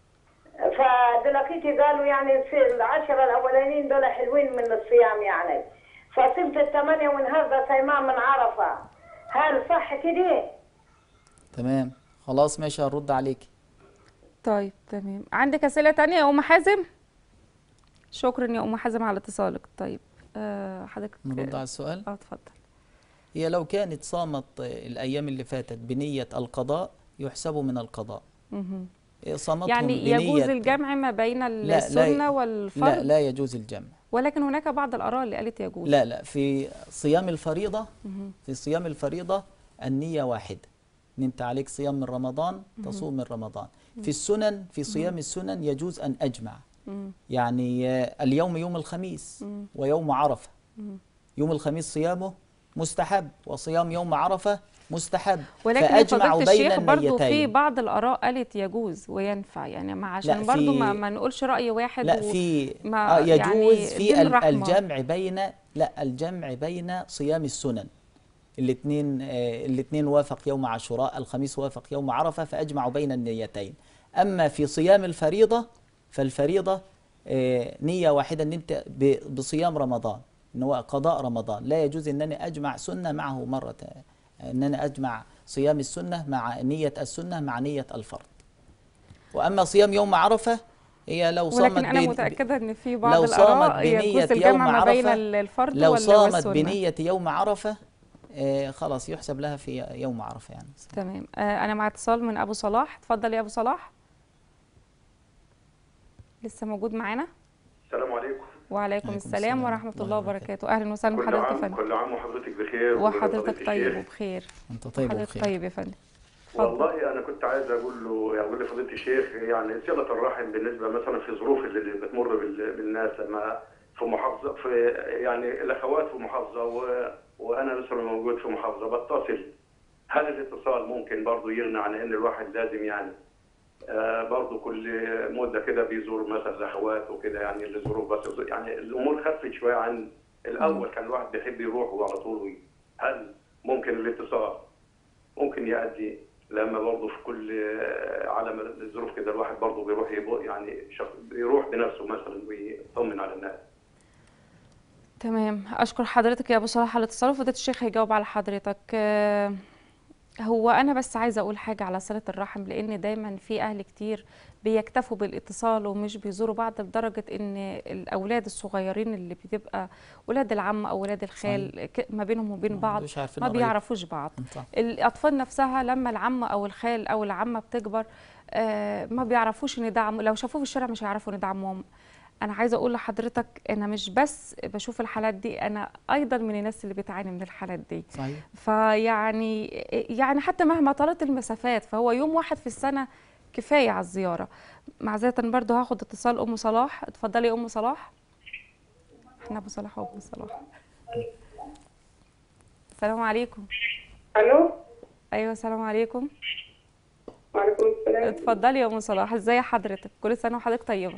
Speaker 4: فدلوقتي قالوا يعني في العشرة الأولانيين دول حلوين من الصيام يعني، فصمت الثمانية والنهارده صيام من عرفة، هل صح كده؟
Speaker 2: تمام خلاص ماشي هنرد عليك.
Speaker 1: طيب تمام، عندك اسئله تانية يا ام حازم؟ شكرا يا ام حازم على اتصالك. طيب آه حضرتك
Speaker 2: نرد على السؤال.
Speaker 1: اه اتفضل.
Speaker 2: هي لو كانت صامت الأيام اللي فاتت بنية القضاء يحسب من القضاء.
Speaker 1: مهم.
Speaker 2: صامتهم
Speaker 1: يعني
Speaker 2: بنية
Speaker 1: يجوز الجمع ما بين
Speaker 2: لا
Speaker 1: السنه
Speaker 2: لا
Speaker 1: والفرض؟
Speaker 2: لا لا يجوز الجمع.
Speaker 1: ولكن هناك بعض الاراء اللي قالت يجوز.
Speaker 2: لا لا في صيام الفريضة،
Speaker 1: مهم.
Speaker 2: في صيام الفريضة النية واحدة، ان انت عليك صيام من رمضان تصوم من رمضان. في السنن في صيام السنن يجوز ان اجمع،
Speaker 1: مم.
Speaker 2: يعني آه، اليوم يوم الخميس
Speaker 1: مم.
Speaker 2: ويوم عرفة.
Speaker 1: مم.
Speaker 2: يوم الخميس صيامه مستحب وصيام يوم عرفة مستحب،
Speaker 1: ولكن يا
Speaker 2: فأجمع
Speaker 1: فضيلة
Speaker 2: بين
Speaker 1: الشيخ برضو في
Speaker 2: النيتين.
Speaker 1: بعض الآراء قالت يجوز وينفع، يعني ما عشان
Speaker 2: لا،
Speaker 1: برضو
Speaker 2: في-
Speaker 1: ما, ما نقولش رأي واحد.
Speaker 2: لا
Speaker 1: و-
Speaker 2: في
Speaker 1: ما
Speaker 2: آه يجوز
Speaker 1: يعني
Speaker 2: في
Speaker 1: دين
Speaker 2: ال-
Speaker 1: رحمة.
Speaker 2: الجمع بين لا الجمع بين صيام السنن. الاثنين آه الاثنين وافق يوم عاشوراء، الخميس وافق يوم عرفة، فأجمعوا بين النيتين. أما في صيام الفريضة فالفريضة آه نية واحدة، ان انت ب- بصيام رمضان، ان هو قضاء رمضان. لا يجوز ان انا اجمع سنة معه مرة، ان انا اجمع صيام السنة مع نية السنة مع نية الفرض. واما صيام يوم عرفة هي لو صامت
Speaker 1: ولكن أنا
Speaker 2: بين-
Speaker 1: متأكدة إن في بعض
Speaker 2: لو صامت
Speaker 1: الآراء
Speaker 2: بنية
Speaker 1: يجوز
Speaker 2: يوم
Speaker 1: الجمع ما بين
Speaker 2: عرفة
Speaker 1: الفرض
Speaker 2: لو
Speaker 1: وال-
Speaker 2: صامت
Speaker 1: والسنة.
Speaker 2: بنية يوم عرفة آه خلاص يحسب لها في يوم عرفة يعني.
Speaker 1: تمام. آه أنا مع اتصال من أبو صلاح. اتفضل يا أبو صلاح. لسه موجود معانا؟
Speaker 5: السلام عليكم.
Speaker 1: وعليكم
Speaker 2: عليكم
Speaker 1: السلام
Speaker 2: السلام
Speaker 1: ورحمة
Speaker 2: ورحمة
Speaker 1: الله
Speaker 2: الله
Speaker 1: وبركاته. أهلا وسهلا
Speaker 5: كل
Speaker 1: بحضرتك يا
Speaker 5: عام
Speaker 1: فندم.
Speaker 5: كل عام وحضرتك بخير
Speaker 1: وحضرتك
Speaker 5: وفضيلة
Speaker 1: طيب
Speaker 5: الشيخ.
Speaker 1: وبخير.
Speaker 2: انت طيب
Speaker 1: حضرتك
Speaker 2: وبخير.
Speaker 1: طيب يا فندم. اتفضل.
Speaker 5: والله انا كنت عايز اقول له يعني اقول لفضيله الشيخ يعني صله الرحم بالنسبه مثلا في ظروف اللي بتمر بال- بالناس لما في محافظه في يعني الاخوات في محافظه و... وانا مثلا موجود في محافظه بتصل، هل الاتصال ممكن برضه يغني عن ان الواحد لازم يعني آه برضه كل مده كده بيزور مثلا الاخوات وكده، يعني الظروف بس يعني الامور خفت شويه عن الاول، كان الواحد بيحب يروح وعلى طول وي. هل ممكن الاتصال ممكن يؤدي لما برضه في كل آه، على الظروف كده الواحد برضه بيروح يبو يعني شخص بيروح بنفسه مثلا ويطمن على الناس؟
Speaker 1: تمام، اشكر حضرتك يا ابو صلاح على الاتصال. فضيله الشيخ هيجاوب على حضرتك. آه، هو انا بس عايزه اقول حاجه على صله الرحم، لان دايما في اهل كتير بيكتفوا بالاتصال ومش بيزوروا بعض، لدرجه ان الاولاد الصغيرين اللي بتبقى ولاد العم او ولاد الخال ك- ما بينهم وبين
Speaker 2: ما
Speaker 1: بعض
Speaker 2: عندوش عارفين
Speaker 1: ما
Speaker 2: قرايب.
Speaker 1: بيعرفوش بعض.
Speaker 2: صح.
Speaker 1: الاطفال نفسها لما العم او الخال او العمه بتكبر آه، ما بيعرفوش ان ده عم، لو شافوه في الشارع مش هيعرفوا ان ده عمهم. انا عايزه اقول لحضرتك انا مش بس بشوف الحالات دي، انا ايضا من الناس اللي بتعاني من الحالات دي.
Speaker 2: صحيح.
Speaker 1: فيعني يعني حتى مهما طالت المسافات فهو يوم واحد في السنه كفايه على الزياره. معذره برضه هاخد اتصال ام صلاح. اتفضلي يا ام صلاح. احنا ابو صلاح وام صلاح. السلام عليكم.
Speaker 4: الو.
Speaker 1: ايوه السلام عليكم.
Speaker 4: وعليكم السلام.
Speaker 1: اتفضلي يا ام صلاح. ازاي حضرتك؟ كل سنه وحضرتك طيبه.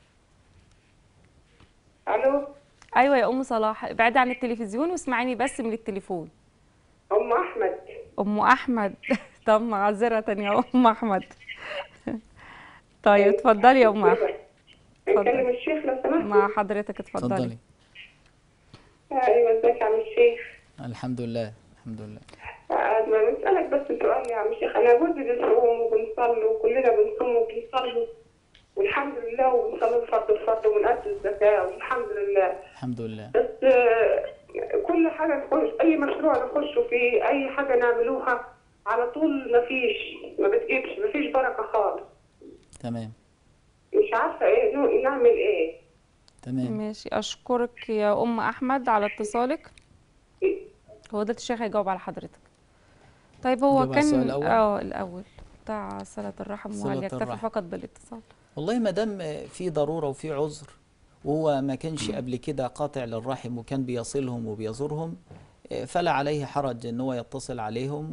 Speaker 4: الو.
Speaker 1: ايوه يا ام صلاح، ابعدي عن التلفزيون واسمعيني بس من التليفون.
Speaker 4: ام احمد.
Speaker 1: ام احمد. طب معذره يا ام احمد. طيب اتفضلي يا ام احمد.
Speaker 4: نكلم الشيخ لو سمحت.
Speaker 1: مع حضرتك اتفضلي.
Speaker 2: اتفضلي.
Speaker 4: ايوه ازيك يا عم الشيخ؟
Speaker 2: الحمد لله الحمد لله.
Speaker 4: آه، ما بسألك بس سؤال يا عم الشيخ. أنا جوزي بنصوم وبنصلي وكلنا بنصوم وبنصلي والحمد لله، وبنصلي الفرض الفرض ونأدي الزكاة والحمد لله.
Speaker 2: الحمد لله.
Speaker 4: بس آه، كل حاجة نخش أي مشروع نخشه فيه أي حاجة نعملوها على طول مفيش ما بتجيبش مفيش بركة خالص.
Speaker 2: تمام.
Speaker 4: مش عارفه ايه نوع- نعمل ايه.
Speaker 2: تمام.
Speaker 1: ماشي، اشكرك يا ام احمد على اتصالك. هو ده الشيخ هيجاوب على حضرتك. طيب هو
Speaker 2: نجاوب على السؤال
Speaker 1: كان
Speaker 2: الأول؟
Speaker 1: اه الاول بتاع صلة الرحم،
Speaker 2: صلة
Speaker 1: وهل يكتفي
Speaker 2: الرحم.
Speaker 1: فقط بالاتصال؟
Speaker 2: والله ما دام في ضرورة وفي عذر، وهو ما كانش قبل كده قاطع للرحم وكان بيصلهم وبيزورهم، فلا عليه حرج ان هو يتصل عليهم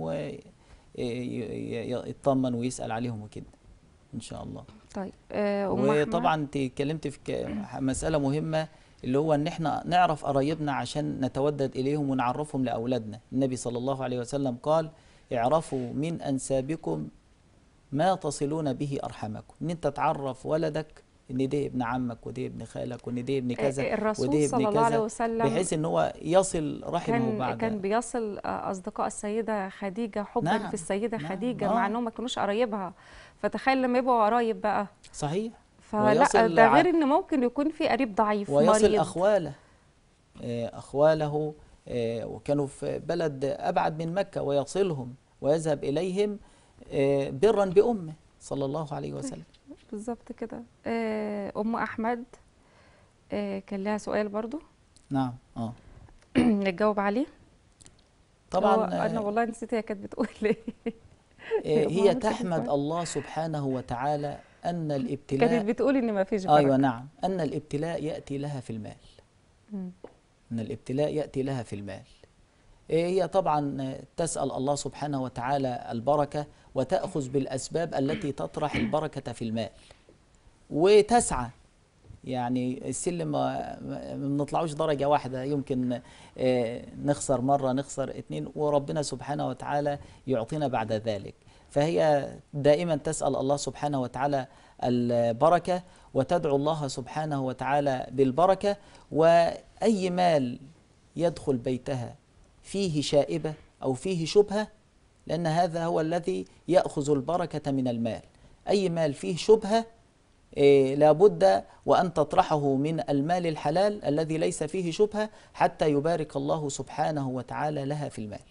Speaker 2: ويطمن ويسأل عليهم وكده ان شاء الله.
Speaker 1: طيب آه، ام احمد.
Speaker 2: وطبعا انت اتكلمت في ك- مسألة مهمة، اللي هو ان احنا نعرف قرايبنا عشان نتودد اليهم ونعرفهم لاولادنا. النبي صلى الله عليه وسلم قال: اعرفوا من انسابكم ما تصلون به ارحامكم. ان انت تعرف ولدك ان ده ابن عمك وده ابن خالك وان ده ابن كذا
Speaker 1: آه، الرسول
Speaker 2: وده
Speaker 1: صلى
Speaker 2: ابن
Speaker 1: الله عليه
Speaker 2: كذا،
Speaker 1: وسلم
Speaker 2: بحيث ان هو يصل رحمه
Speaker 1: كان
Speaker 2: بعد.
Speaker 1: كان بيصل آه، اصدقاء السيده خديجه حبا
Speaker 2: نعم،
Speaker 1: في السيده
Speaker 2: نعم،
Speaker 1: خديجه،
Speaker 2: آه.
Speaker 1: مع انهم ما كانوش قرايبها. فتخيل لما يبقوا قرايب بقى.
Speaker 2: صحيح.
Speaker 1: فلا
Speaker 2: ويصل
Speaker 1: ده
Speaker 2: ع-
Speaker 1: غير ان ممكن يكون في قريب ضعيف
Speaker 2: ويصل
Speaker 1: مريض.
Speaker 2: اخواله آه، اخواله آه، وكانوا في بلد ابعد من مكه، ويصلهم ويذهب اليهم آه، برا بامه صلى الله عليه وسلم.
Speaker 1: بالظبط كده. آه، ام احمد آه، كان لها سؤال برضو
Speaker 2: نعم. اه
Speaker 1: نجاوب عليه. هو
Speaker 2: طبعا.
Speaker 1: انا
Speaker 2: آه،
Speaker 1: والله نسيت هي كانت بتقول ايه.
Speaker 2: آه،
Speaker 1: ما
Speaker 2: هي
Speaker 1: عملتش
Speaker 2: تحمد
Speaker 1: السؤال.
Speaker 2: الله سبحانه وتعالى ان
Speaker 1: كانت
Speaker 2: الابتلاء
Speaker 1: بتقول ان ما فيش
Speaker 2: ايوه
Speaker 1: بركه.
Speaker 2: نعم، ان الابتلاء ياتي لها في المال.
Speaker 1: مم.
Speaker 2: ان الابتلاء ياتي لها في المال. إيه هي طبعا تسال الله سبحانه وتعالى البركه، وتاخذ بالاسباب التي تطرح البركه في المال، وتسعى. يعني السلم ما ما بنطلعوش درجه واحده، يمكن آه، نخسر مره، نخسر اتنين، وربنا سبحانه وتعالى يعطينا بعد ذلك. فهي دائما تسال الله سبحانه وتعالى البركه، وتدعو الله سبحانه وتعالى بالبركه. واي مال يدخل بيتها فيه شائبه او فيه شبهه، لان هذا هو الذي ياخذ البركه من المال. اي مال فيه شبهه إيه لابد وأن تطرحه من المال الحلال الذي ليس فيه شبهة، حتى يبارك الله سبحانه وتعالى لها في المال.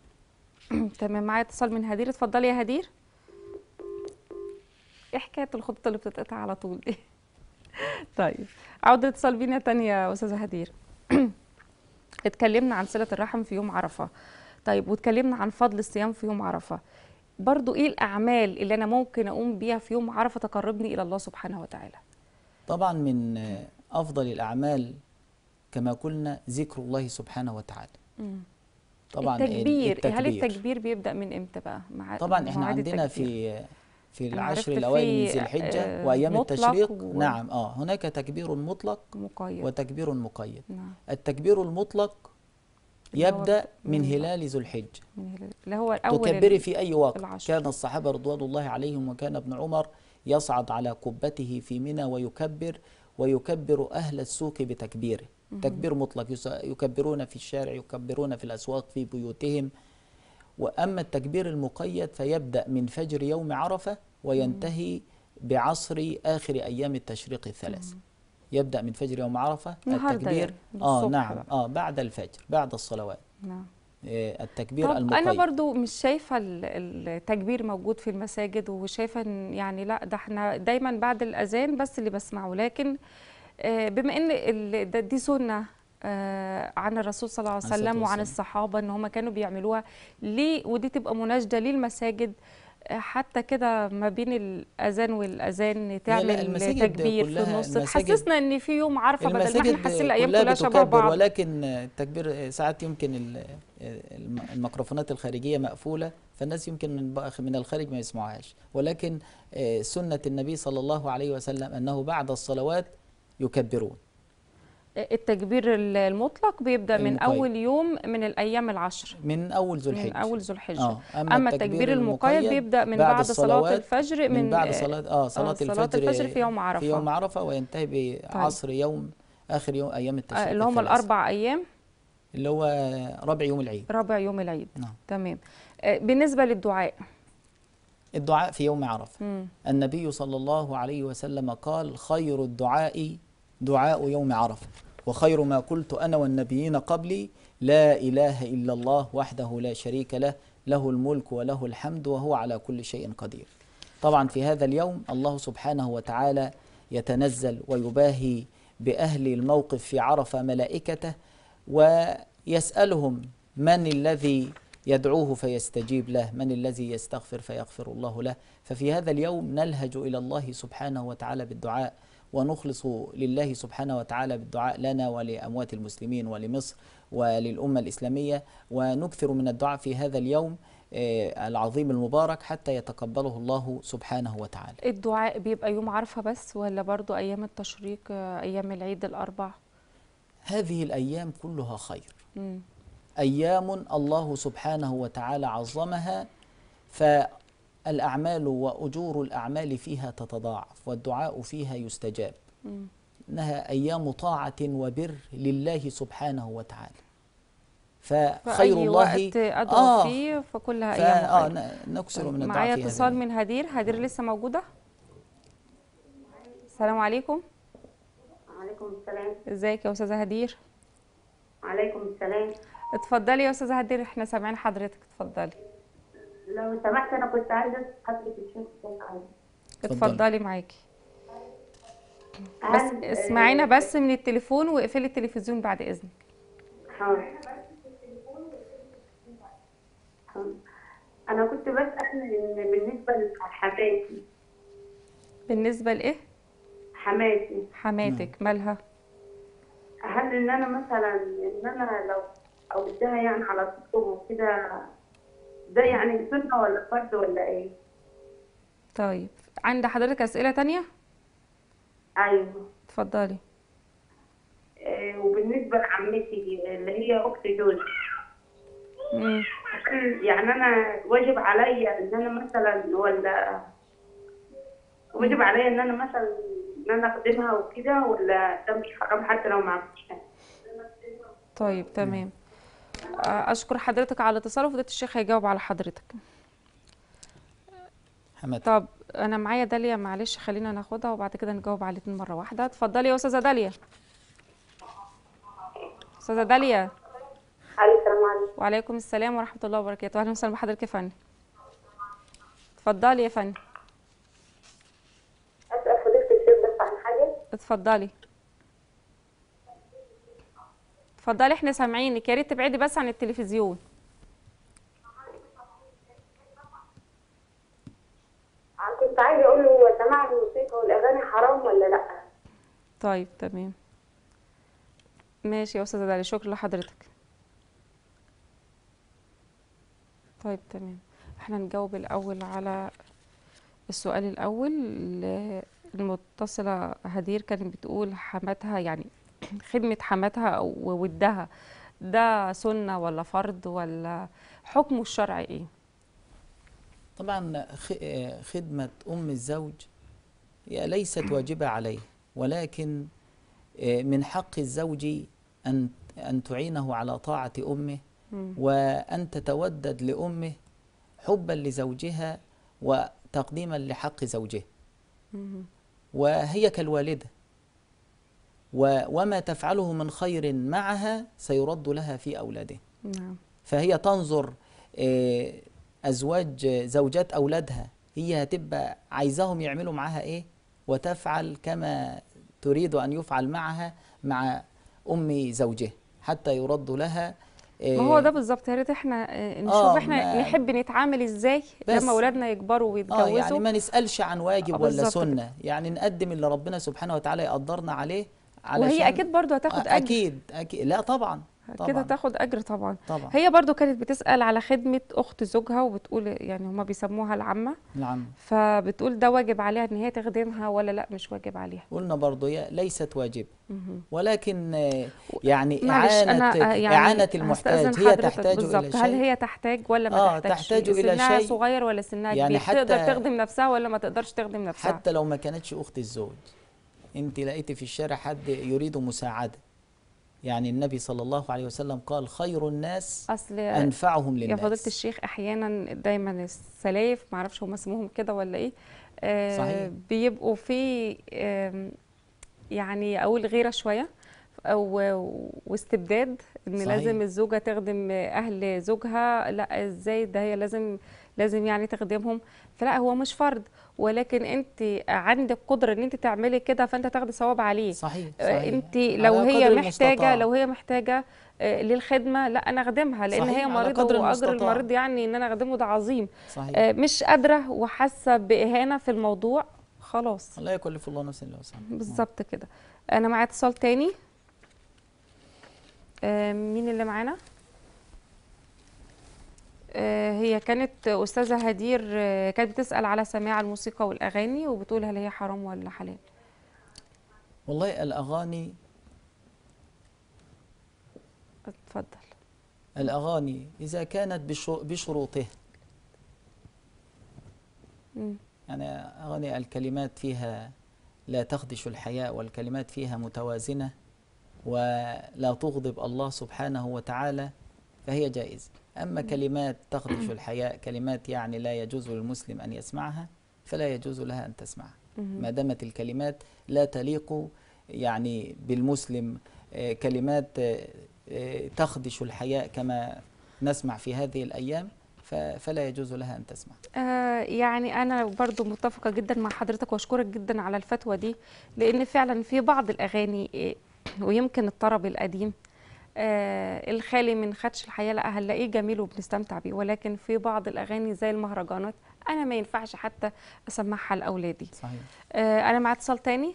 Speaker 1: تمام، معايا اتصال من هدير. اتفضلي يا هدير. ايه حكايه الخطوط اللي بتتقطع على طول دي؟ طيب عودة اتصال بينا تاني يا استاذه هدير. اتكلمنا عن صله الرحم في يوم عرفه. طيب واتكلمنا عن فضل الصيام في يوم عرفه. برضو ايه الاعمال اللي انا ممكن اقوم بيها في يوم عرفه تقربني الى الله سبحانه وتعالى؟
Speaker 2: طبعا من أفضل الأعمال كما قلنا ذكر الله سبحانه وتعالى.
Speaker 1: مم.
Speaker 2: طبعا
Speaker 1: التكبير.
Speaker 2: التكبير.
Speaker 1: هل التكبير بيبدا من امتى بقى؟ مع
Speaker 2: طبعا احنا
Speaker 1: مواعيد
Speaker 2: عندنا
Speaker 1: التكبير؟
Speaker 2: في في
Speaker 1: أنا
Speaker 2: العشر
Speaker 1: عرفت
Speaker 2: الأوائل من
Speaker 1: في،
Speaker 2: ذي الحجة
Speaker 1: آه،
Speaker 2: وأيام
Speaker 1: مطلق
Speaker 2: التشريق.
Speaker 1: و-
Speaker 2: نعم اه هناك تكبير مطلق
Speaker 1: مقيد.
Speaker 2: وتكبير مقيد.
Speaker 1: نعم.
Speaker 2: التكبير المطلق
Speaker 1: اللي هو
Speaker 2: يبدأ
Speaker 1: من
Speaker 2: من
Speaker 1: بعد.
Speaker 2: هلال ذو الحجة.
Speaker 1: من هلال- اللي هو الاول
Speaker 2: تكبري
Speaker 1: ال-
Speaker 2: في أي وقت.
Speaker 1: العشر.
Speaker 2: كان الصحابة رضوان الله عليهم، وكان ابن عمر يصعد على قبته في منى ويكبر، ويكبر أهل السوق بتكبيره. تكبير مطلق، يس- يكبرون في الشارع، يكبرون في الأسواق، في بيوتهم. وأما التكبير المقيد فيبدأ من فجر يوم عرفة وينتهي بعصر آخر أيام التشريق الثلاث. يبدأ من فجر يوم عرفة
Speaker 1: النهاردة
Speaker 2: التكبير.
Speaker 1: يعني،
Speaker 2: آه
Speaker 1: الصبح
Speaker 2: نعم
Speaker 1: بقى.
Speaker 2: آه بعد الفجر، بعد الصلوات.
Speaker 1: نعم.
Speaker 2: آه التكبير
Speaker 1: طب
Speaker 2: المقيد.
Speaker 1: انا برضو مش شايفه ال- التكبير موجود في المساجد، وشايفه ان يعني لا، ده احنا دايما بعد الاذان بس اللي بسمعه. لكن آه، بما ان ال- ده- دي سنه آه، عن الرسول صلى الله عليه
Speaker 2: عليه الصلاة
Speaker 1: وسلم وعن
Speaker 2: والسلام.
Speaker 1: الصحابه ان هم كانوا بيعملوها، ليه ودي تبقى مناشده للمساجد، آه، حتى كده ما بين الاذان والاذان تعمل
Speaker 2: المساجد
Speaker 1: تكبير في
Speaker 2: كلها-
Speaker 1: النص،
Speaker 2: المساجد-
Speaker 1: تحسسنا ان في يوم عرفه، بدل ما احنا
Speaker 2: المساجد
Speaker 1: حاسين الايام
Speaker 2: كلها
Speaker 1: كلها شبه
Speaker 2: بتكبر،
Speaker 1: بعض.
Speaker 2: ولكن التكبير ساعات يمكن ال- الم- الميكروفونات الخارجية مقفولة، فالناس يمكن من بق- من الخارج ما يسمعوهاش. ولكن آه، سنة النبي صلى الله عليه وسلم أنه بعد الصلوات يكبرون.
Speaker 1: التكبير المطلق بيبدأ من
Speaker 2: المقيد.
Speaker 1: أول يوم من الأيام العشر،
Speaker 2: من أول ذو
Speaker 1: من
Speaker 2: الحجة.
Speaker 1: أول ذو الحجة.
Speaker 2: آه.
Speaker 1: أما التكبير المقيد بيبدأ من بعد صلاة
Speaker 2: الصلوات،
Speaker 1: الفجر،
Speaker 2: من
Speaker 1: من
Speaker 2: بعد صلاة اه صلاة,
Speaker 1: صلاة
Speaker 2: الفجر,
Speaker 1: الفجر في يوم عرفة.
Speaker 2: في يوم عرفة، وينتهي بعصر يوم آخر يوم أيام التشريق
Speaker 1: آه، اللي هم
Speaker 2: الثلاثة.
Speaker 1: الأربع أيام،
Speaker 2: اللي هو ربع يوم العيد.
Speaker 1: رابع يوم العيد.
Speaker 2: نعم.
Speaker 1: تمام. آه، بالنسبة للدعاء،
Speaker 2: الدعاء في يوم عرفة،
Speaker 1: مم.
Speaker 2: النبي صلى الله عليه وسلم قال: خير الدعاء دعاء يوم عرفة، وخير ما قلت أنا والنبيين قبلي لا إله إلا الله وحده لا شريك له، له الملك وله الحمد وهو على كل شيء قدير. طبعا في هذا اليوم الله سبحانه وتعالى يتنزل ويباهي بأهل الموقف في عرفة ملائكته ويسألهم من الذي يدعوه فيستجيب له، من الذي يستغفر فيغفر الله له. ففي هذا اليوم نلهج إلى الله سبحانه وتعالى بالدعاء، ونخلص لله سبحانه وتعالى بالدعاء لنا ولأموات المسلمين ولمصر وللأمة الإسلامية، ونكثر من الدعاء في هذا اليوم العظيم المبارك حتى يتقبله الله سبحانه وتعالى.
Speaker 1: الدعاء بيبقى يوم عرفة بس ولا برضو أيام التشريق، أيام العيد الأربع؟
Speaker 2: هذه الأيام كلها خير.
Speaker 1: مم.
Speaker 2: أيام الله سبحانه وتعالى عظمها، فالأعمال وأجور الأعمال فيها تتضاعف والدعاء فيها يستجاب.
Speaker 1: مم.
Speaker 2: إنها أيام طاعة وبر لله سبحانه وتعالى، فخير
Speaker 1: فأي
Speaker 2: الله
Speaker 1: وقت أدعو
Speaker 2: آه
Speaker 1: فيه فكلها أيام
Speaker 2: آه
Speaker 1: خير.
Speaker 2: نكسر من الدعاء
Speaker 1: معايا
Speaker 2: في هذا
Speaker 1: اتصال
Speaker 2: اليوم.
Speaker 1: من هدير. هدير لسه موجودة؟ السلام عليكم.
Speaker 6: وعليكم السلام.
Speaker 1: ازيك يا أستاذة هدير؟
Speaker 6: وعليكم السلام.
Speaker 1: اتفضلي يا أستاذة هدير، احنا سامعين حضرتك، اتفضلي.
Speaker 6: لو سمحت انا كنت عايزه اسال حضرتك الشيخ عايزه.
Speaker 1: اتفضلي معاكي. بس اسمعينا بس من التليفون واقفلي التلفزيون بعد إذنك.
Speaker 6: حاضر. حاضر. انا كنت بسال ان بالنسبه لحماتي.
Speaker 1: بالنسبة لإيه؟
Speaker 6: حماتي.
Speaker 1: حماتك مالها؟
Speaker 6: هل ان انا مثلا ان انا لو اودها يعني على صوتهم وكده، ده يعني سنه ولا فرض ولا ايه؟
Speaker 1: طيب عند حضرتك أسئلة تانية؟
Speaker 6: ايوه.
Speaker 1: اتفضلي.
Speaker 6: آه وبالنسبه لعمتي اللي هي اخت جوزي،
Speaker 1: امم
Speaker 6: يعني انا واجب عليا ان انا مثلا ولا واجب عليا ان انا مثلا ان انا اخدمها وكده، ولا ده مش حرام حتى لو ما عملتش؟
Speaker 1: طيب تمام. اشكر حضرتك على الاتصال، وفضيلة الشيخ هيجاوب على حضرتك.
Speaker 2: حماتك.
Speaker 1: طب انا معايا داليا، معلش خلينا ناخدها وبعد كده نجاوب على الاثنين مره واحده. اتفضلي يا استاذه داليا. استاذه داليا.
Speaker 6: السلام عليكم.
Speaker 1: وعليكم السلام ورحمه الله وبركاته. اهلا وسهلا بحضرتك يا فندم. اتفضلي يا فندم.
Speaker 6: اسال فضيله الشيخ بس عن حاجه.
Speaker 1: اتفضلي اتفضلي احنا سامعينك، يا ريت تبعدي بس عن التلفزيون.
Speaker 6: كنت عايزه اقول له هو سماع الموسيقى والاغاني حرام ولا لا؟
Speaker 1: طيب تمام ماشي يا استاذه داليا، شكرا لحضرتك. طيب تمام، احنا نجاوب الاول على السؤال الاول. المتصله هدير كانت بتقول حماتها، يعني خدمه حماتها او ودها ده سنه ولا فرض ولا حكمه الشرعي ايه؟
Speaker 2: طبعا خدمة أم الزوج ليست واجبة عليه، ولكن من حق الزوج أن أن تعينه على طاعة أمه، وأن تتودد لأمه حبا لزوجها وتقديما لحق زوجها، وهي كالوالدة، وما تفعله من خير معها سيرد لها في أولادها. فهي تنظر أزواج زوجات أولادها، هي هتبقى عايزاهم يعملوا معها إيه، وتفعل كما تريد أن يفعل معها مع أم زوجها حتى يرد لها.
Speaker 1: ما هو ده بالظبط، يا ريت احنا نشوف آه احنا نحب نتعامل ازاي لما اولادنا يكبروا ويتجوزوا.
Speaker 2: اه يعني ما نسألش عن واجب آه ولا سنة، يعني نقدم اللي ربنا سبحانه وتعالى يقدرنا عليه.
Speaker 1: وهي اكيد برضو هتاخد اجر.
Speaker 2: اكيد اكيد لا طبعا
Speaker 1: كده تاخد اجر طبعا.
Speaker 2: طبعا.
Speaker 1: هي برضو كانت بتسأل على خدمة اخت زوجها، وبتقول يعني هما بيسموها العمة.
Speaker 2: العمة.
Speaker 1: فبتقول ده واجب عليها ان هي تخدمها ولا لا مش واجب عليها؟
Speaker 2: قلنا برضو هي ليست واجبة، ولكن يعني
Speaker 1: إعانة
Speaker 2: أنا يعني إعانة المحتاج هي تحتاج إلى شيء.
Speaker 1: هل هي تحتاج ولا ما
Speaker 2: آه
Speaker 1: تحتاجش؟
Speaker 2: تحتاج إلى
Speaker 1: سنها
Speaker 2: شيء
Speaker 1: صغير ولا سنها
Speaker 2: يعني
Speaker 1: كبير؟ تقدر تخدم نفسها ولا ما تقدرش تخدم نفسها؟
Speaker 2: حتى لو ما كانتش أخت الزوج، أنت لقيتي في الشارع حد يريد مساعدة، يعني النبي صلى الله عليه وسلم قال خير الناس
Speaker 1: أصل
Speaker 2: أنفعهم للناس.
Speaker 1: يا فضيلة الشيخ أحيانا دايما السلايف، معرفش هم اسمهم كده ولا إيه، آه صحيح. بيبقوا في آه يعني أقول غيرة شوية أو واستبداد، إن صحيح. لازم الزوجة تخدم أهل زوجها. لا إزاي ده، هي لازم لازم يعني تخدمهم. فلا هو مش فرض، ولكن انت عندك قدره ان انت تعملي كده، فانت تاخدي ثواب عليه.
Speaker 2: صحيح
Speaker 1: آه،
Speaker 2: صحيح
Speaker 1: انت لو
Speaker 2: على
Speaker 1: هي
Speaker 2: قدر
Speaker 1: محتاجه
Speaker 2: المستطاع.
Speaker 1: لو هي محتاجه آه، للخدمه، لا انا اخدمها، لان
Speaker 2: صحيح
Speaker 1: هي
Speaker 2: على
Speaker 1: مريضه،
Speaker 2: قدر
Speaker 1: واجر
Speaker 2: المستطاع.
Speaker 1: المريض يعني ان انا اخدمه ده عظيم.
Speaker 2: صحيح.
Speaker 1: آه، مش قادره وحاسه باهانه في الموضوع، خلاص.
Speaker 2: لا يكلف الله نفسا الا وسعها.
Speaker 1: بالظبط كده. انا معايا اتصال تاني. آه، مين اللي معانا؟ آه، هي كانت استاذه هدير، آه، كانت بتسال على سماع الموسيقى والاغاني، وبتقول هل هي حرام ولا حلال؟
Speaker 2: والله الاغاني
Speaker 1: اتفضل.
Speaker 2: الاغاني اذا كانت بشو- بشروطها،
Speaker 1: مم.
Speaker 2: يعني اغاني الكلمات فيها لا تخدش الحياء، والكلمات فيها متوازنه ولا تغضب الله سبحانه وتعالى، فهي جائزة. أما كلمات تخدش الحياء، كلمات يعني لا يجوز للمسلم أن يسمعها، فلا يجوز لها أن تسمعها ما دامت الكلمات لا تليق يعني بالمسلم. آه، كلمات آه، آه، تخدش الحياء كما نسمع في هذه الأيام، ف- فلا يجوز لها أن تسمع.
Speaker 1: آه يعني أنا برضو متفقة جدا مع حضرتك، وأشكرك جدا على الفتوى دي، لأن فعلا في بعض الأغاني، آه، ويمكن الطرب القديم آه الخالي من خدش الحياة، لا هنلاقيه جميل وبنستمتع بيه، ولكن في بعض الأغاني زي المهرجانات أنا ما ينفعش حتى أسمعها لأولادي.
Speaker 2: صحيح.
Speaker 1: آه أنا مع اتصال تاني.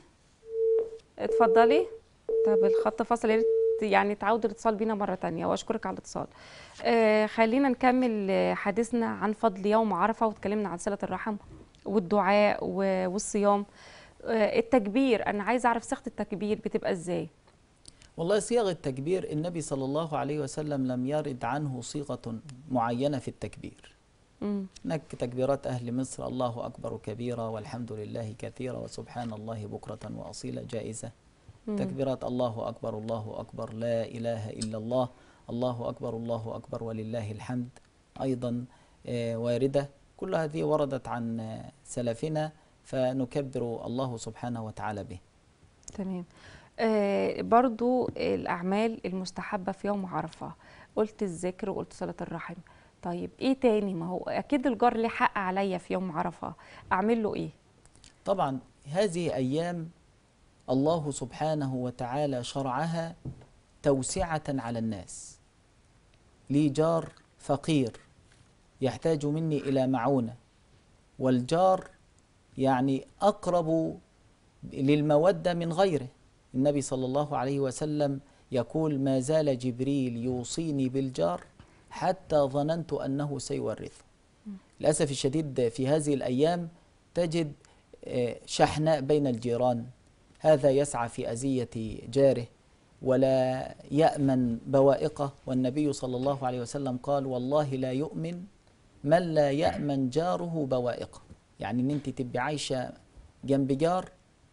Speaker 1: اتفضلي. طب الخط فاصل، يا ريت يعني تعود الاتصال بينا مرة تانية، وأشكرك على الاتصال. آه خلينا نكمل آه، حديثنا عن فضل يوم عرفة، واتكلمنا عن صلة الرحم والدعاء و- والصيام. آه التكبير، أنا عايزة أعرف صيغة التكبير بتبقى إزاي؟
Speaker 2: والله صيغ التكبير النبي صلى الله عليه وسلم لم يرد عنه صيغة معينة في التكبير.
Speaker 1: مم.
Speaker 2: هناك تكبيرات أهل مصر، الله أكبر كبيرا والحمد لله كثيرا وسبحان الله بكرة وأصيلا، جائزة.
Speaker 1: مم.
Speaker 2: تكبيرات الله أكبر الله أكبر لا إله إلا الله، الله أكبر الله أكبر ولله الحمد، أيضا آه، واردة. كل هذه وردت عن آه، سلفنا، فنكبر الله سبحانه وتعالى به.
Speaker 1: تمام. آه برضو الأعمال المستحبة في يوم عرفة، قلت الذكر وقلت صلة الرحم. طيب إيه تاني؟ ما هو أكيد الجار ليه حق عليا في يوم عرفة، أعمل له إيه؟
Speaker 2: طبعا هذه أيام الله سبحانه وتعالى شرعها توسعة على الناس. لي جار فقير يحتاج مني إلى معونة، والجار يعني أقرب للمودة من غيره. النبي صلى الله عليه وسلم يقول: ما زال جبريل يوصيني بالجار حتى ظننت أنه سيورثه. للأسف الشديد في هذه الأيام تجد آه، شحناء بين الجيران، هذا يسعى في أذية جاره ولا يأمن بوائقه، والنبي صلى الله عليه وسلم قال: والله لا يؤمن من لا يأمن جاره بوائقه. يعني ان انت تبقي عايشة جنب جار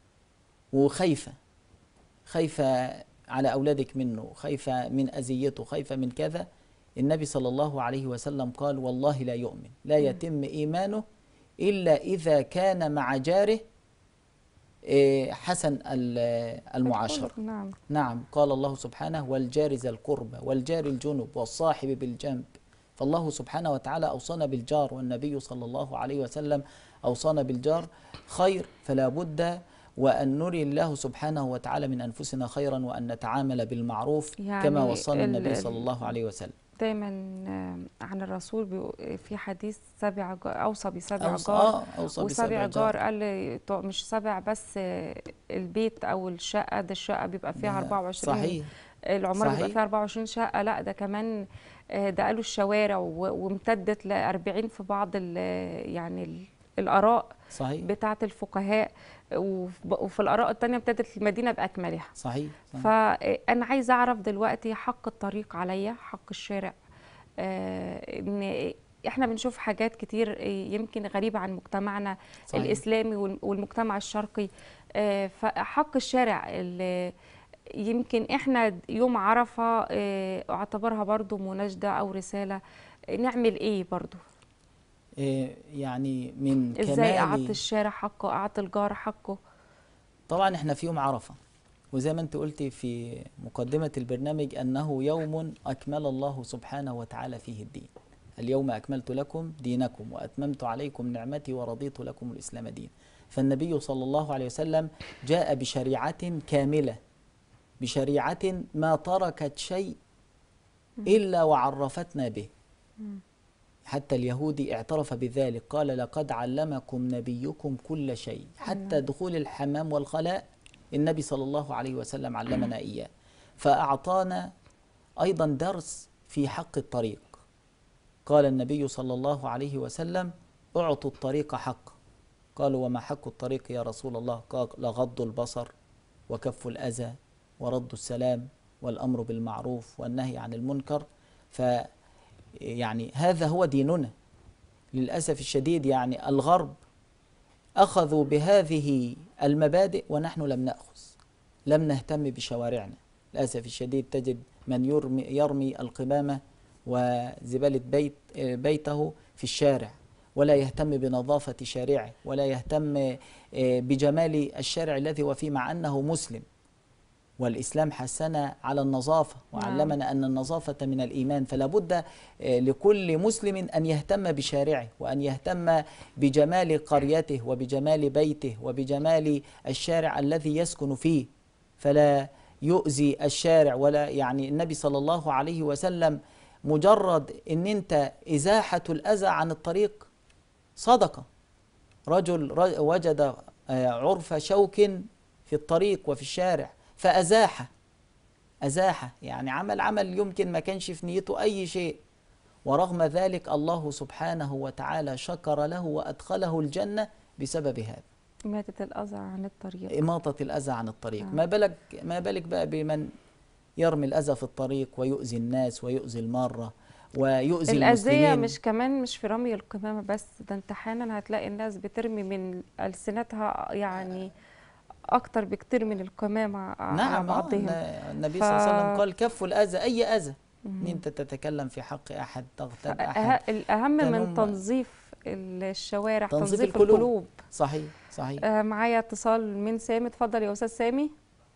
Speaker 2: وخايفة خايفة على أولادك منه، خايفة من أذيته، خايفة من كذا. النبي صلى الله عليه وسلم قال: والله لا يؤمن، لا يتم إيمانه إلا إذا كان مع جاره إيه، حسن ال- المعاشرة.
Speaker 1: نعم.
Speaker 2: نعم، قال الله سبحانه: والجار ذي القربى والجار الجنب والصاحب بالجنب. فالله سبحانه وتعالى أوصانا بالجار، والنبي صلى الله عليه وسلم أوصانا بالجار خير، فلا بد وأن نري الله سبحانه وتعالى من أنفسنا خيرا، وأن نتعامل بالمعروف
Speaker 1: يعني
Speaker 2: كما وصانا
Speaker 1: ال-
Speaker 2: النبي
Speaker 1: ال-
Speaker 2: صلى الله عليه وسلم.
Speaker 1: دايما آه، عن الرسول بيقو- في حديث سبع جار، أوصى بسبع
Speaker 2: أوصى-
Speaker 1: جار،
Speaker 2: آه، أوصى
Speaker 1: وسبع
Speaker 2: بسبع
Speaker 1: جار
Speaker 2: جار.
Speaker 1: قال لي تو- مش سبع بس، آه، البيت أو الشقة، ده الشقة بيبقى فيها
Speaker 2: ده
Speaker 1: أربعة وعشرين،
Speaker 2: صحيح
Speaker 1: العمارة بيبقى
Speaker 2: صحيح
Speaker 1: فيها أربعة وعشرين شقة، لا ده كمان آه، ده قالوا الشوارع، و- وامتدت ل أربعين في بعض ال- يعني ال- الآراء
Speaker 2: صحيح
Speaker 1: بتاعة الفقهاء، وف- وفي الآراء التانية ابتدت المدينة بأكملها.
Speaker 2: صحيح, صحيح.
Speaker 1: فأنا عايزة أعرف دلوقتي حق الطريق عليا، حق الشارع. آه، إن إحنا بنشوف حاجات كتير آه، يمكن غريبة عن مجتمعنا
Speaker 2: صحيح.
Speaker 1: الإسلامي والم- والمجتمع الشرقي. آه، فحق الشارع ال- يمكن إحنا يوم عرفة آه، أعتبرها برضو مناشدة أو رسالة، نعمل إيه برضو؟
Speaker 2: إيه يعني من
Speaker 1: إزاي أعطي
Speaker 2: كمال،
Speaker 1: الشارع حقه، أعطي الجار حقه؟
Speaker 2: طبعا احنا في يوم عرفة، وزي ما انت قلتي في مقدمة البرنامج أنه يوم أكمل الله سبحانه وتعالى فيه الدين. اليوم أكملت لكم دينكم وأتممت عليكم نعمتي ورضيت لكم الإسلام دين. فالنبي صلى الله عليه وسلم جاء بشريعة كاملة، بشريعة ما تركت شيء إلا وعرفتنا به. حتى اليهودي اعترف بذلك، قال لقد علمكم نبيكم كل شيء، حتى دخول الحمام والخلاء النبي صلى الله عليه وسلم علمنا إياه. فأعطانا أيضا درس في حق الطريق. قال النبي صلى الله عليه وسلم اعطوا الطريق حقه. قالوا وما حق الطريق يا رسول الله؟ قال غض البصر وكف الأذى ورد السلام والأمر بالمعروف والنهي عن المنكر. ف يعني هذا هو ديننا. للأسف الشديد يعني الغرب أخذوا بهذه المبادئ ونحن لم نأخذ، لم نهتم بشوارعنا. للأسف الشديد تجد من يرمي, يرمي القمامة وزبالة بيت بيته في الشارع، ولا يهتم بنظافة شارعه، ولا يهتم بجمال الشارع الذي هو فيه، مع أنه مسلم. والإسلام حثنا على النظافة وعلمنا أن النظافة من الإيمان. فلا بد لكل مسلم أن يهتم بشارعه، وأن يهتم بجمال قريته وبجمال بيته وبجمال الشارع الذي يسكن فيه، فلا يؤذي الشارع. ولا يعني النبي صلى الله عليه وسلم مجرد أن أنت إزاحة الأذى عن الطريق صدقة. رجل وجد عرف شوك في الطريق وفي الشارع فأزاحه، أزاحه يعني عمل عمل يمكن ما كانش في نيته أي شيء، ورغم ذلك الله سبحانه وتعالى شكر له وأدخله الجنة بسبب هذا.
Speaker 1: إماتة الأذى عن الطريق،
Speaker 2: إماطة الأذى عن الطريق.
Speaker 1: آه.
Speaker 2: ما بالك ما بالك بقى بمن يرمي الأذى في الطريق ويؤذي الناس ويؤذي المارة ويؤذي
Speaker 1: الأذية
Speaker 2: المسلمين.
Speaker 1: مش كمان مش في رمي القمامة بس، ده انت احيانا هتلاقي الناس بترمي من ألسنتها يعني أكتر بكتير من القمامة على
Speaker 2: نعم.
Speaker 1: بعضهم.
Speaker 2: آه النبي
Speaker 1: ف...
Speaker 2: صلى الله عليه وسلم قال كف الأذى، أي أذى ان انت تتكلم في حق احد، تغتاب احد.
Speaker 1: الأهم من
Speaker 2: تنم...
Speaker 1: تنظيف الشوارع
Speaker 2: تنظيف,
Speaker 1: تنظيف
Speaker 2: القلوب.
Speaker 1: القلوب.
Speaker 2: صحيح صحيح.
Speaker 1: آه معايا اتصال من سامي، اتفضل يا أستاذ سامي.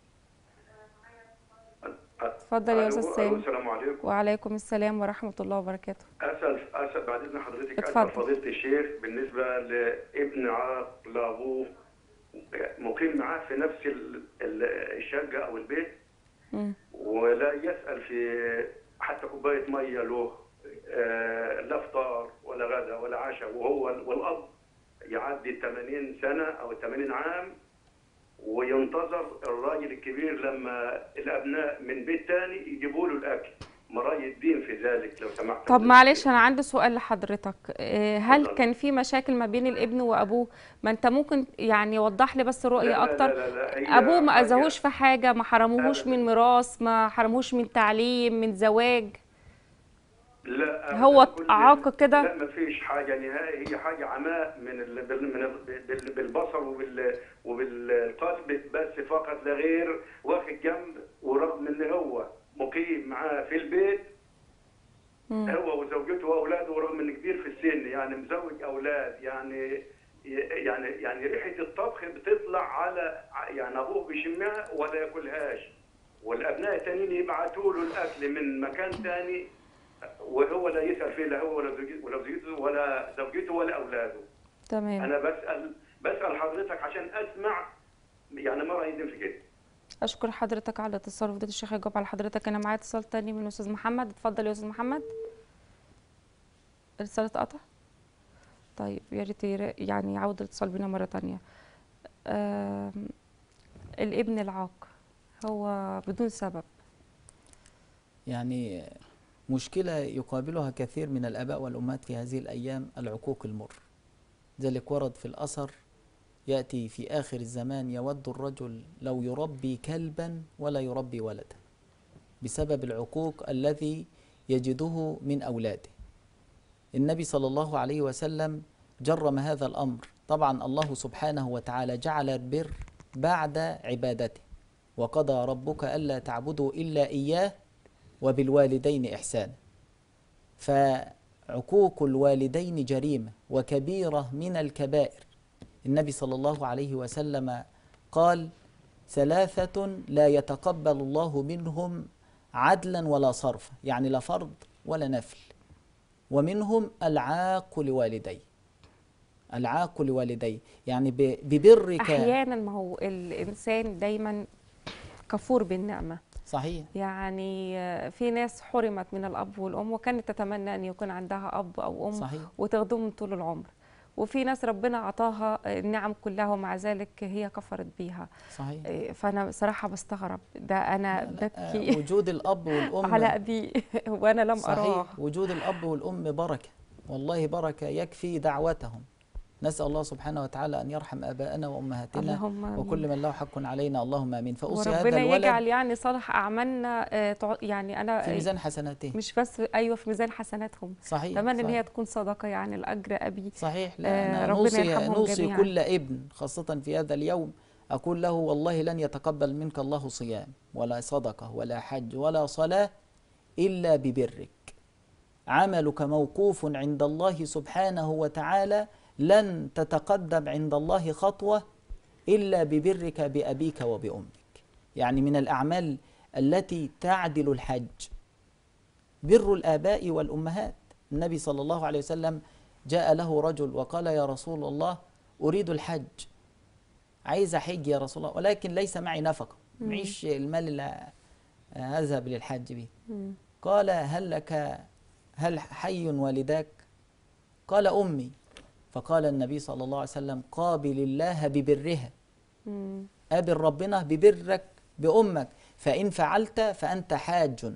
Speaker 1: اتفضل يا أستاذ سامي.
Speaker 5: السلام عليكم.
Speaker 1: وعليكم السلام ورحمة الله وبركاته.
Speaker 5: أسأل أسأل بعد إذن حضرتك،
Speaker 1: اتفضل.
Speaker 5: أسأل فضيلة الشيخ بالنسبة لابن عاق لأبوه مقيم معاه في نفس الشقة أو البيت، م. ولا يسأل في حتى كوباية مية له، آه لا فطار ولا غدا ولا عشاء، وهو والأب يعدي ثمانين سنة أو ثمانين عام وينتظر الراجل الكبير لما الأبناء من بيت تاني يجيبوا له الأكل. مراي الدين في ذلك لو سمحت.
Speaker 1: طب معلش أنا عندي سؤال لحضرتك، هل كان في مشاكل ما بين الابن وأبوه؟ ما أنت ممكن يعني وضح لي بس رؤية
Speaker 5: لا
Speaker 1: أكتر.
Speaker 5: لا لا لا لا.
Speaker 1: أبوه ما أذاهوش في حاجة، ما حرموهوش من ميراث، ما حرموهوش من تعليم، من زواج؟
Speaker 5: لا
Speaker 1: هو عاق كده؟
Speaker 5: لا ما فيش حاجة نهائي، هي حاجة عماء من ال من ال بالبصر وبال وبالقلب بس فقط لا غير، واخد جنب. ورغم ان هو مقيم معاه في البيت، مم. هو وزوجته واولاده، ورغم انه كبير في السن يعني مزوج اولاد، يعني يعني يعني ريحه الطبخ بتطلع على يعني ابوه بيشمها ولا ياكلهاش، والابناء التانيين يبعتوا له الاكل من مكان ثاني وهو لا يسال فيه، لا هو ولا زوجته ولا زوجته ولا اولاده.
Speaker 1: تمام.
Speaker 5: انا بسال بسال حضرتك عشان اسمع يعني ما رايك في كده.
Speaker 1: اشكر حضرتك على الاتصال، وفضيلة الشيخ هيجاوب على حضرتك. انا معايا اتصال تاني من استاذ محمد، اتفضل يا استاذ محمد. الاتصال اتقطع؟ طيب يا ريت يعني يعود الاتصال بينا مره تانيه. الابن العاق هو بدون سبب،
Speaker 2: يعني مشكلة يقابلها كثير من الآباء والأمهات في هذه الأيام، العقوق المر. ذلك ورد في الأثر يأتي في آخر الزمان يود الرجل لو يربي كلبا ولا يربي ولدا، بسبب العقوق الذي يجده من أولاده. النبي صلى الله عليه وسلم جرم هذا الأمر. طبعا الله سبحانه وتعالى جعل البر بعد عبادته، وقضى ربك ألا تعبدوا إلا إياه وبالوالدين إحسانا. فعقوق الوالدين جريمة وكبيرة من الكبائر. النبي صلى الله عليه وسلم قال ثلاثة لا يتقبل الله منهم عدلا ولا صرفا، يعني لا فرض ولا نفل. ومنهم العاق لوالديه. العاق لوالديه يعني ب- ببرك.
Speaker 1: احيانا ما هو الانسان دايما كفور بالنعمه.
Speaker 2: صحيح.
Speaker 1: يعني آه، في ناس حرمت من الاب والام وكانت تتمنى ان يكون عندها اب او ام
Speaker 2: صحيح.
Speaker 1: وتخدمهم طول العمر، وفي ناس ربنا اعطاها النعم كلها ومع ذلك هي كفرت بيها.
Speaker 2: صحيح.
Speaker 1: آه، فانا صراحه بستغرب، ده انا
Speaker 2: لا، لا،
Speaker 1: ببكي
Speaker 2: وجود الأب والأم
Speaker 1: على ابي وانا لم اراه.
Speaker 2: صحيح. وجود الأب والأم بركة، والله بركة يكفي دعوتهم. نسأل الله سبحانه وتعالى أن يرحم آباءنا وأمهاتنا
Speaker 1: اللهم آمين.
Speaker 2: وكل من له حق علينا، اللهم آمين. فأوصي هذا
Speaker 1: وربنا
Speaker 2: الولد
Speaker 1: يجعل يعني صالح اعمالنا، آه، تع- يعني انا
Speaker 2: في ميزان حسناته.
Speaker 1: مش بس ايوه في ميزان حسناتهم.
Speaker 2: صحيح.
Speaker 1: اتمنى ان
Speaker 2: صحيح.
Speaker 1: هي تكون صدقه يعني الاجر ابي.
Speaker 2: صحيح. لا،
Speaker 1: آه،
Speaker 2: أنا
Speaker 1: ربنا
Speaker 2: نوصي
Speaker 1: يرحمهم
Speaker 2: نوصي
Speaker 1: جميعاً.
Speaker 2: كل ابن خاصة في هذا اليوم، أقول له والله لن يتقبل منك الله صيام ولا صدقة ولا حج ولا صلاة إلا ببرك. عملك موقوف عند الله سبحانه وتعالى، لن تتقدم عند الله خطوة إلا ببرك بأبيك وبأمك. يعني من الأعمال التي تعدل الحج بر الآباء والأمهات. النبي صلى الله عليه وسلم جاء له رجل وقال يا رسول الله أريد الحج، عايز أحج يا رسول الله، ولكن ليس معي نفقة، معيش المال اللي أذهب للحج به. قال هل لك هل حي والداك؟ قال أمي. فقال النبي صلى الله عليه وسلم قابل الله ببرها،
Speaker 1: مم.
Speaker 2: قابل ربنا ببرك بأمك، فإن فعلت فأنت حاج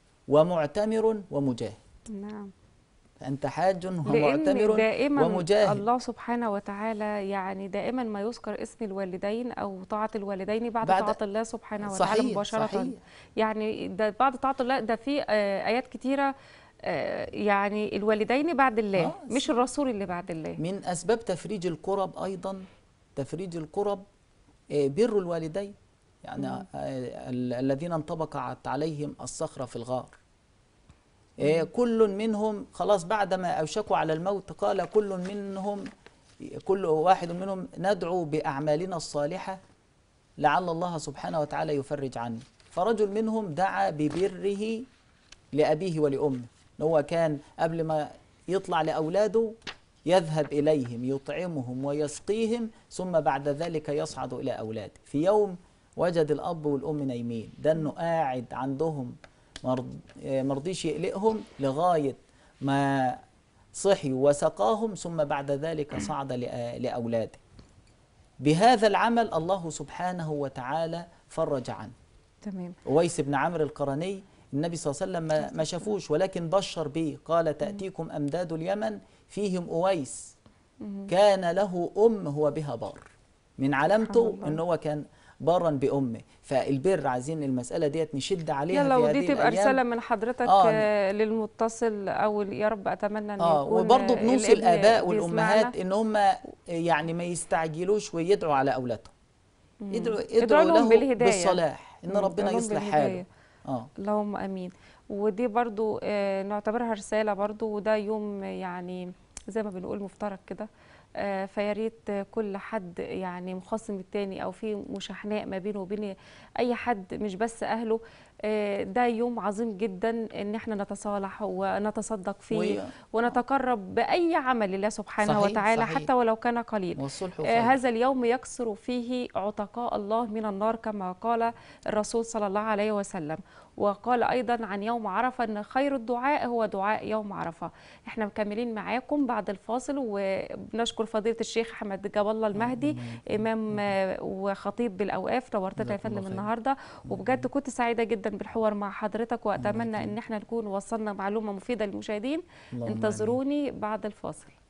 Speaker 2: ومعتمر ومجاهد.
Speaker 1: نعم.
Speaker 2: فأنت حاج
Speaker 1: لأن
Speaker 2: ومعتمر
Speaker 1: دائما
Speaker 2: ومجاهد.
Speaker 1: الله سبحانه وتعالى يعني دائما ما يذكر اسم الوالدين أو طاعة الوالدين بعد,
Speaker 2: بعد-
Speaker 1: طاعة الله سبحانه
Speaker 2: صحيح.
Speaker 1: وتعالى مباشرة.
Speaker 2: صحيح.
Speaker 1: يعني ده بعد طاعة الله، ده في آه، آيات كتيرة، آه، يعني الوالدين بعد الله،
Speaker 2: آه،
Speaker 1: مش الرسول اللي بعد الله.
Speaker 2: من أسباب تفريج الكرب أيضا، تفريج الكرب آه، بر الوالدين. يعني آه، ال- الذين انطبقت عليهم الصخرة في الغار، آه، كل منهم خلاص بعدما أوشكوا على الموت قال كل منهم كل واحد منهم ندعو بأعمالنا الصالحة لعل الله سبحانه وتعالى يفرج عنه. فرجل منهم دعا ببره لأبيه ولأمه، هو كان قبل ما يطلع لأولاده يذهب إليهم يطعمهم ويسقيهم، ثم بعد ذلك يصعد إلى أولاده. في يوم وجد الأب والأم نايمين، ده إنه قاعد عندهم مرض مرضيش يقلقهم لغاية ما صحيوا وسقاهم، ثم بعد ذلك صعد لأ- لأولاده. بهذا العمل الله سبحانه وتعالى فرج عنه.
Speaker 1: تمام.
Speaker 2: أويس بن عمرو القرني النبي صلى الله عليه وسلم ما- ما شافوش، ولكن بشر به، قال تأتيكم أمداد اليمن فيهم أويس كان له أم هو بها بار. من علامته
Speaker 1: الله.
Speaker 2: أنه هو كان بارا بأمه. فالبر عايزين المسألة ديت نشد عليها
Speaker 1: يلا
Speaker 2: في
Speaker 1: ودي
Speaker 2: هذه
Speaker 1: تبقى
Speaker 2: الأيام.
Speaker 1: رسالة من حضرتك
Speaker 2: آه.
Speaker 1: آه للمتصل، أو يا رب أتمنى أن
Speaker 2: آه
Speaker 1: يكون
Speaker 2: وبرضه
Speaker 1: آه،
Speaker 2: بنوصي
Speaker 1: الابن
Speaker 2: الآباء
Speaker 1: بيسمعنا.
Speaker 2: والأمهات إن هم يعني ما يستعجلوش ويدعوا على أولادهم. يدعوا,
Speaker 1: ادعوا
Speaker 2: يدعوا
Speaker 1: لهم
Speaker 2: له
Speaker 1: بالهداية.
Speaker 2: بالصلاح، إن
Speaker 1: مم.
Speaker 2: ربنا
Speaker 1: ادعوا لهم
Speaker 2: يصلح
Speaker 1: بالهداية.
Speaker 2: حاله. آه.
Speaker 1: اللهم امين. ودي برضو آه، نعتبرها رساله برضو، وده يوم يعني زي ما بنقول مفترق كده، آه، فيا ريت كل حد يعني مخاصم التاني او في مشاحناء ما بينه وبين اي حد مش بس اهله. آه، ده يوم عظيم جدا ان احنا نتصالح ونتصدق فيه
Speaker 2: و-
Speaker 1: ونتقرب باي عمل لله سبحانه
Speaker 2: صحيح،
Speaker 1: وتعالى
Speaker 2: صحيح.
Speaker 1: حتى ولو كان قليل.
Speaker 2: والصلح
Speaker 1: آه،
Speaker 2: خير.
Speaker 1: هذا اليوم يكثر فيه عتقاء الله من النار كما قال الرسول صلى الله عليه وسلم. وقال أيضا عن يوم عرفة أن خير الدعاء هو دعاء يوم عرفة. احنا مكملين معاكم بعد الفاصل، وبنشكر فضيلة الشيخ أحمد جاب الله المهدي إمام آه، وخطيب بالأوقاف. نورتنا يا
Speaker 2: جزاكم الله
Speaker 1: فندم
Speaker 2: خير.
Speaker 1: النهارده، وبجد كنت سعيدة جدا بالحوار مع حضرتك، وأتمنى
Speaker 2: يكرمك.
Speaker 1: أن احنا نكون وصلنا معلومة مفيدة للمشاهدين.
Speaker 2: اللهم آمين.
Speaker 1: انتظروني بعد الفاصل.